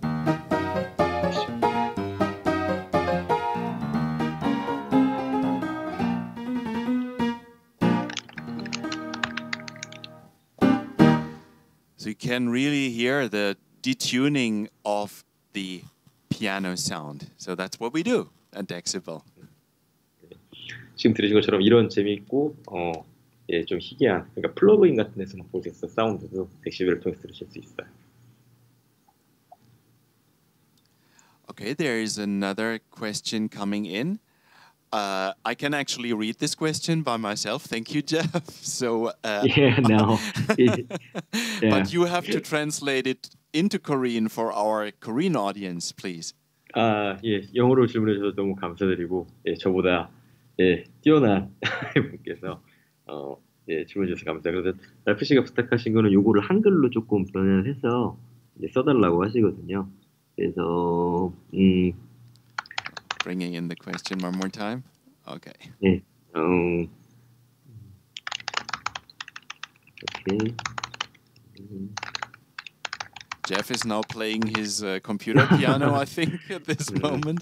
S2: So you can really hear the detuning of the piano sound. So that's what we do at Decibel.
S3: 지금 들으신 것처럼 이런 재미있고 어, 예, 좀 희귀한 그러니까 플러그인 같은 데서만 볼 수 있는 사운드도 덱시벨을 통해서 들으실 수 있어요.
S2: Okay, there is another question coming in. Uh, I can actually read this question by myself. Thank you, Jeff. So, uh,
S3: yeah, no. yeah.
S2: But you have to translate it into Korean for our Korean audience, please.
S3: 아, 예, 영어로 질문해 주셔서 너무 감사드리고, 예, 저보다 예, 뛰어난 분께서 어, 예, 질문해 주셔서 감사해요. 그래서 랄프 씨가 부탁하신 거는 요거를 한글로 조금 변환해서 이제 써달라고 하시거든요. 그래서 음.
S2: Bringing in the question one more time. Okay.
S3: 네. 음. 오케이. 음.
S2: Jeff is now playing his uh, computer piano, I think, at this moment.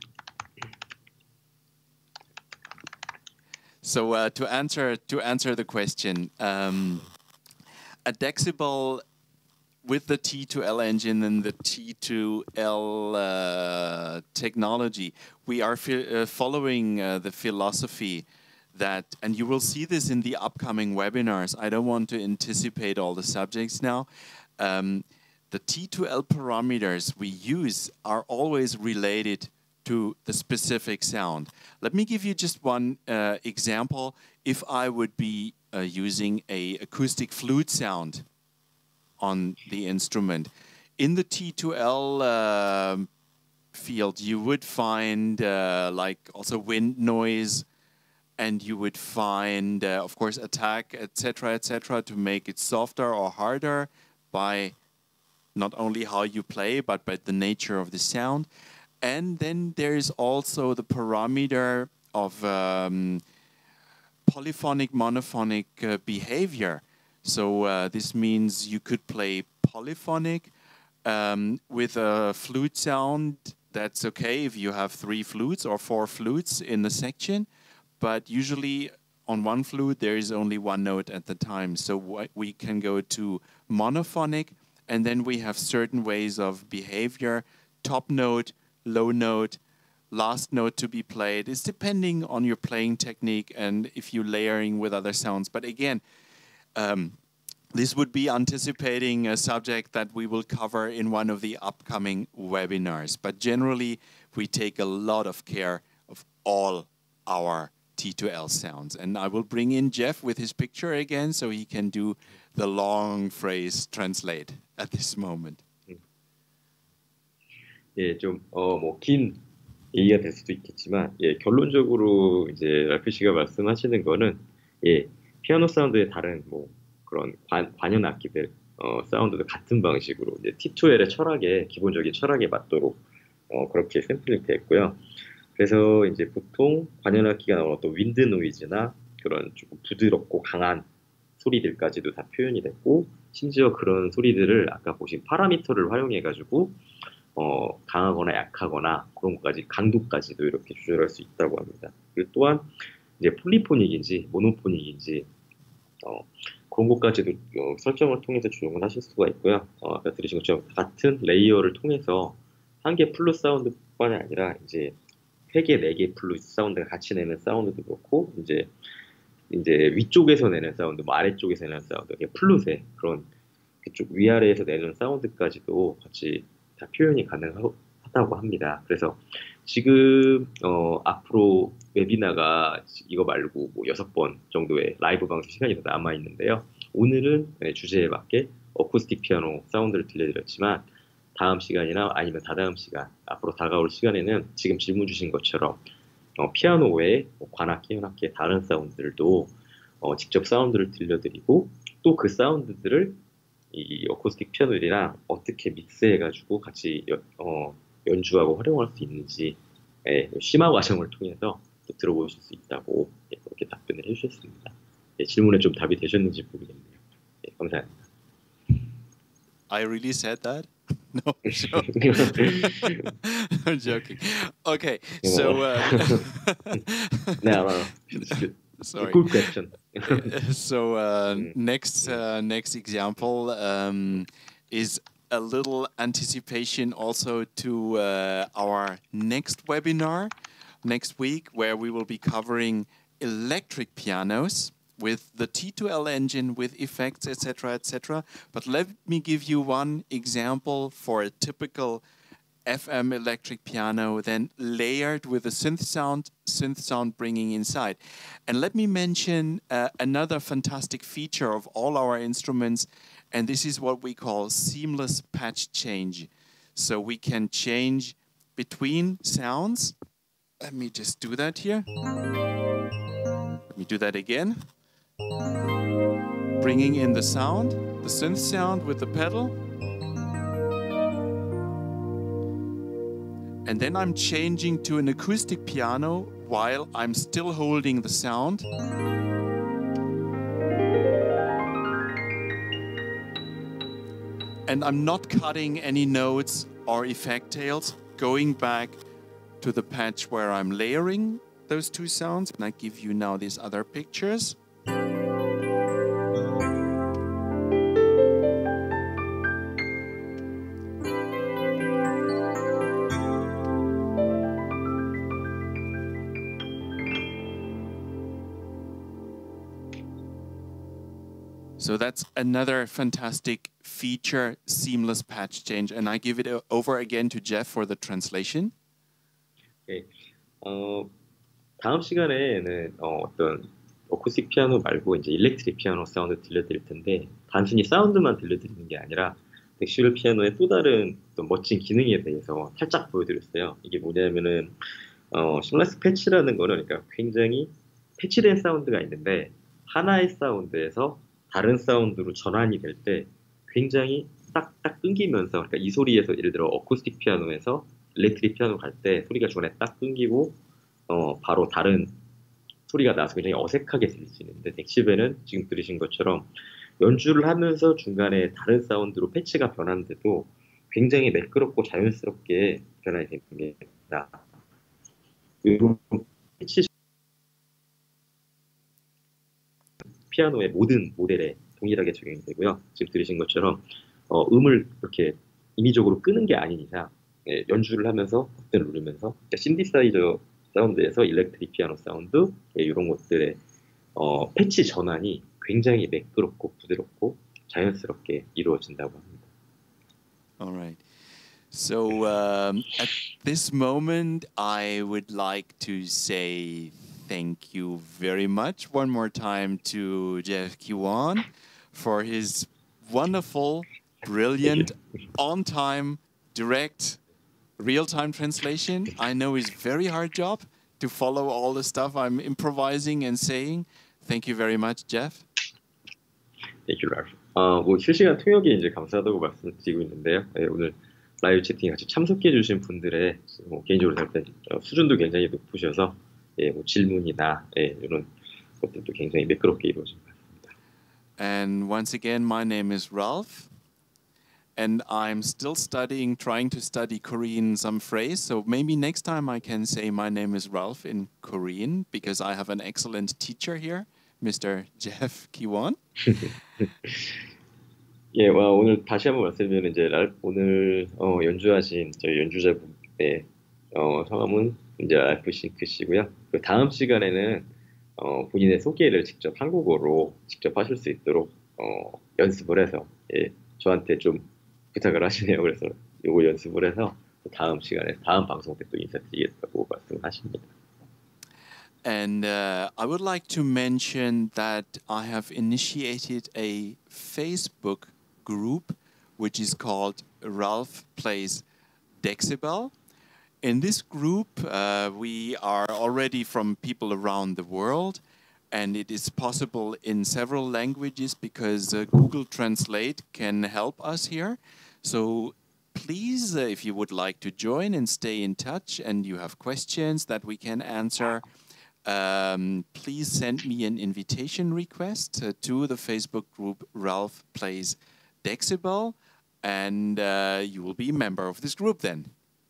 S2: So uh, to answer to answer the question, um, a Decibel with the T two L engine and the T two L uh, technology, we are uh, following uh, the philosophy that, and you will see this in the upcoming webinars. I don't want to anticipate all the subjects now. Um, the T two L parameters we use are always related to the specific sound. Let me give you just one uh, example. If I would be uh, using a acoustic flute sound on the instrument. In the T two L uh, field, you would find uh, like also wind noise, and you would find, uh, of course, attack, et cetera, et cetera, to make it softer or harder by not only how you play, but by the nature of the sound. And then there is also the parameter of um, polyphonic, monophonic uh, behavior. So uh, this means you could play polyphonic um, with a flute sound. That's okay if you have three flutes or four flutes in the section, but usually on one flute there is only one note at the time. So we can go to monophonic, and then we have certain ways of behavior: top note, low note, last note to be played. It's depending on your playing technique and if you're layering with other sounds. But again, um, this would be anticipating a subject that we will cover in one of the upcoming webinars. But generally, we take a lot of care of all our T two L sounds. And I will bring in Jeff with his picture again so he can do the long phrase translate at this moment.
S3: 예, 좀, 어, 뭐, 긴 얘기가 될 수도 있겠지만, 예, 결론적으로 이제 랄프 씨가 말씀하시는 거는, 예, 피아노 사운드의 다른 뭐, 그런 관, 관현 악기들, 어, 사운드도 같은 방식으로, 이제 티 투 엘의 철학에, 기본적인 철학에 맞도록, 어, 그렇게 샘플링 됐고요. 그래서 이제 보통 관현 악기가 나오는 어떤 윈드 노이즈나 그런 조금 부드럽고 강한 소리들까지도 다 표현이 됐고, 심지어 그런 소리들을 아까 보신 파라미터를 활용해가지고, 어, 강하거나 약하거나 그런 것까지, 강도까지도 이렇게 조절할 수 있다고 합니다. 그리고 또한 이제 폴리포닉인지 모노포닉인지 어, 그런 것까지도 어, 설정을 통해서 조정을 하실 수가 있고요. 어, 아까 들으신 것처럼 같은 레이어를 통해서 한 개 플러스 사운드뿐만이 아니라 이제 세 개, 네 개 플러스 사운드가 같이 내는 사운드도 그렇고, 이제 이제 위쪽에서 내는 사운드, 뭐 아래쪽에서 내는 사운드, 플룻의 그런 그쪽 위아래에서 내는 사운드까지도 같이 다 표현이 가능하다고 합니다. 그래서 지금 어, 앞으로 웨비나가 이거 말고 뭐 여섯 번 정도의 라이브 방송 시간이 더 남아 있는데요. 오늘은 주제에 맞게 어쿠스틱 피아노 사운드를 들려드렸지만, 다음 시간이나 아니면 다다음 시간, 앞으로 다가올 시간에는 지금 질문 주신 것처럼 어, 피아노 외에 뭐 관악기, 현악기의 다른 사운드들도 어, 직접 사운드를 들려드리고, 또 그 사운드들을 이 어쿠스틱 피아노들이랑 어떻게 믹스해가지고 같이 여, 어, 연주하고 활용할 수 있는지 예, 심화 과정을 통해서 또 들어보실 수 있다고 예, 그렇게 답변을 해주셨습니다. 예, 질문에 좀 답이 되셨는지 모르겠네요. 예, 감사합니다.
S2: I really said that? No, I'm joking. I'm joking. Okay, so uh,
S3: no, no, it's good.
S2: Sorry.
S3: Good question.
S2: So uh, next uh, next example um, is a little anticipation also to uh, our next webinar next week, where we will be covering electric pianos with the T two L engine, with effects, et cetera, et cetera. But let me give you one example for a typical F M electric piano, then layered with a synth sound, synth sound bringing inside. And let me mention uh, another fantastic feature of all our instruments, and this is what we call seamless patch change. So we can change between sounds. Let me just do that here. Let me do that again. Bringing in the sound, the synth sound with the pedal. And then I'm changing to an acoustic piano while I'm still holding the sound. And I'm not cutting any notes or effect tails, going back to the patch where I'm layering those two sounds. And I give you now these other pictures. So that's another fantastic feature, seamless patch change. And I give it over again to Jeff for the translation.
S3: 네, 어, 다음 시간에는 어, 어떤 어쿠스틱 피아노 말고 이제 일렉트릭 피아노 사운드 들려드릴 텐데, 단순히 사운드만 들려드리는 게 아니라 덱시벨 피아노의 또 다른 어떤 멋진 기능에 대해서 살짝 보여드렸어요. 이게 뭐냐면은 어, 심레스 패치라는 거는, 그러니까 굉장히 패치된 사운드가 있는데 하나의 사운드에서 다른 사운드로 전환이 될 때 굉장히 딱딱 끊기면서, 그러니까 이 소리에서 예를 들어 어쿠스틱 피아노에서 일렉트릭 피아노 갈 때 소리가 중간에 딱 끊기고 어, 바로 다른 소리가 나서 굉장히 어색하게 들릴 수 있는데, 덱시벨은 지금 들으신 것처럼 연주를 하면서 중간에 다른 사운드로 패치가 변하는데도 굉장히 매끄럽고 자연스럽게 변환이 됩니다. 이런 패치 피아노의 모든 모델에 동일하게 적용이 되고요. 지금 들으신 것처럼 어, 음을 이렇게 임의적으로 끄는 게 아닌 이상 예, 연주를 하면서 버튼을 누르면서 그러니까 신디사이저 사운드에서 일렉트릭 피아노 사운드 예, 이런 것들의 어, 패치 전환이 굉장히 매끄럽고 부드럽고 자연스럽게 이루어진다고 합니다.
S2: All right. So um, at this moment, I would like to say thank you very much one more time to Jeff Kiwan for his wonderful, brilliant, on-time, direct, real-time translation. I know it's a very hard job to follow all the stuff I'm improvising and saying. Thank you very much, Jeff.
S3: Thank you, Ralph. 어, 뭐 실시간 통역에 이제 감사하다고 말씀드리고 있는데요. 네, 오늘 라이브 채팅 같이 참석해 주신 분들의 뭐 개인적으로 살 때 수준도 굉장히 높으셔서 예, 뭐 질문이나 예, 이런 것들도 굉장히 매끄럽게 이루어진 것 같습니다.
S2: And once again, my name is Ralph, and I'm still studying, trying to study Korean some phrase. So maybe next time I can say my name is Ralph in Korean because I have an excellent teacher here, Mister Jeff Kiwon.
S3: 예, 와, 오늘 다시 한번 말씀드리면 이제 랄프 오늘 어, 연주하신 저희 연주자분의 어, 성함은 이제 랄프 싱크 씨고요. 그 다음 시간에는 어, 본인의 소개를 직접 한국어로 직접 하실 수 있도록 어, 연습을 해서 예, 저한테 좀 부탁을 하시네요. 그래서 요거 연습을 해서 다음 시간에 다음 방송 때 또 인사드리겠다고 말씀하십니다.
S2: And uh, I would like to mention that I have initiated a Facebook group which is called Ralph Plays Decibel. In this group, uh, we are already from people around the world, and it is possible in several languages because uh, Google Translate can help us here. So please, uh, if you would like to join and stay in touch and you have questions that we can answer, um, please send me an invitation request uh, to the Facebook group Ralph Plays Decibel, and uh, you will be a member of this group then.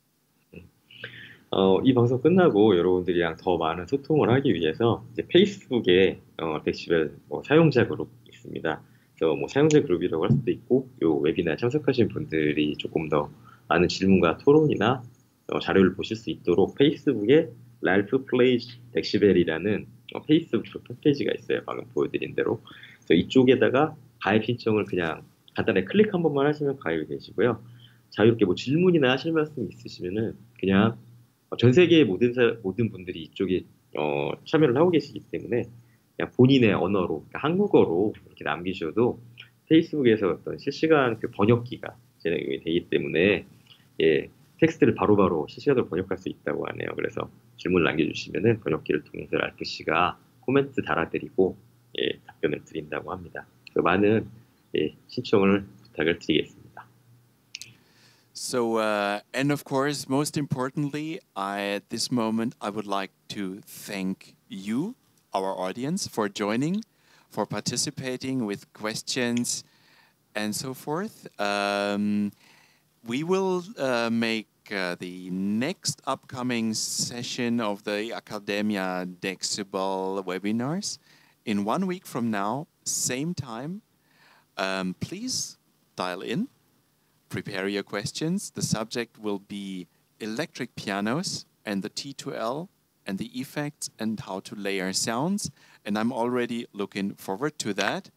S3: 어, 이 방송 끝나고 여러분들이랑 더 많은 소통을 하기 위해서 이제 페이스북에 어, 덱시벨 뭐 사용자 그룹 있습니다. 그래서 뭐 사용자 그룹이라고 할 수도 있고 요 웨비나에 참석하신 분들이 조금 더 많은 질문과 토론이나 어, 자료를 보실 수 있도록 페이스북에 랄프 플레이즈 덱시벨이라는 어, 페이스북 홈페이지가 있어요. 방금 보여드린 대로. 그래서 이쪽에다가 가입 신청을 그냥 간단하게 클릭 한 번만 하시면 가입이 되시고요. 자유롭게 뭐 질문이나 하실 말씀 있으시면은 그냥 전 세계의 모든 사, 모든 분들이 이쪽에 어, 참여를 하고 계시기 때문에 그냥 본인의 언어로 그러니까 한국어로 이렇게 남기셔도 페이스북에서 어떤 실시간 그 번역기가 진행이 되기 때문에 예, 텍스트를 바로바로 실시간으로 번역할 수 있다고 하네요. 그래서 질문 남겨주시면은 번역기를 통해서 랄프 씨가 코멘트 달아드리고 예, 답변을 드린다고 합니다. 그래서 많은 예, 신청을 부탁을 드리겠습니다.
S2: So, uh, and of course, most importantly, I, at this moment, I would like to thank you, our audience, for joining, for participating with questions and so forth. Um, we will uh, make uh, the next upcoming session of the Academia Decibel webinars in one week from now, same time. Um, please dial in. Prepare your questions. The subject will be electric pianos and the T two L and the effects and how to layer sounds. And I'm already looking forward to that.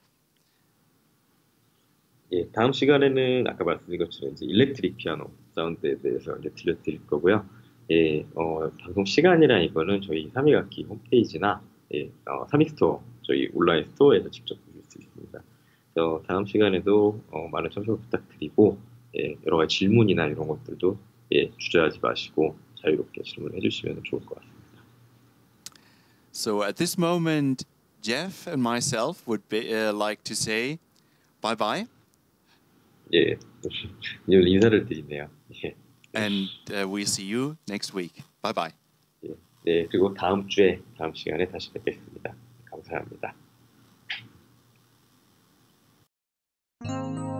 S3: 예, 다음 시간에는 아까 말씀드린 것처럼 이제 일렉트릭 피아노 사운드에 대해서 이제 들려드릴 거고요. 예, 어, 방송 시간이랑 이거는 저희 삼익악기 홈페이지나 예, 어, 삼익스토어 저희 온라인 스토어에서 직접 보실 수 있습니다. 그래서 다음 시간에도 어, 많은 참석 부탁드리고 예, 여러 가지 질문이나 이런 것들도 예, 주저하지 마시고 자유롭게 질문해 주시면 좋을 것 같습니다.
S2: So at this moment, Jeff and myself would be, uh, like to say bye-bye.
S3: 예, 오늘 인사를 드리네요. 예.
S2: And uh, we'll see you next week. Bye-bye.
S3: 예, 네, 그리고 다음 주에 다음 시간에 다시 뵙겠습니다. 감사합니다.
S4: you.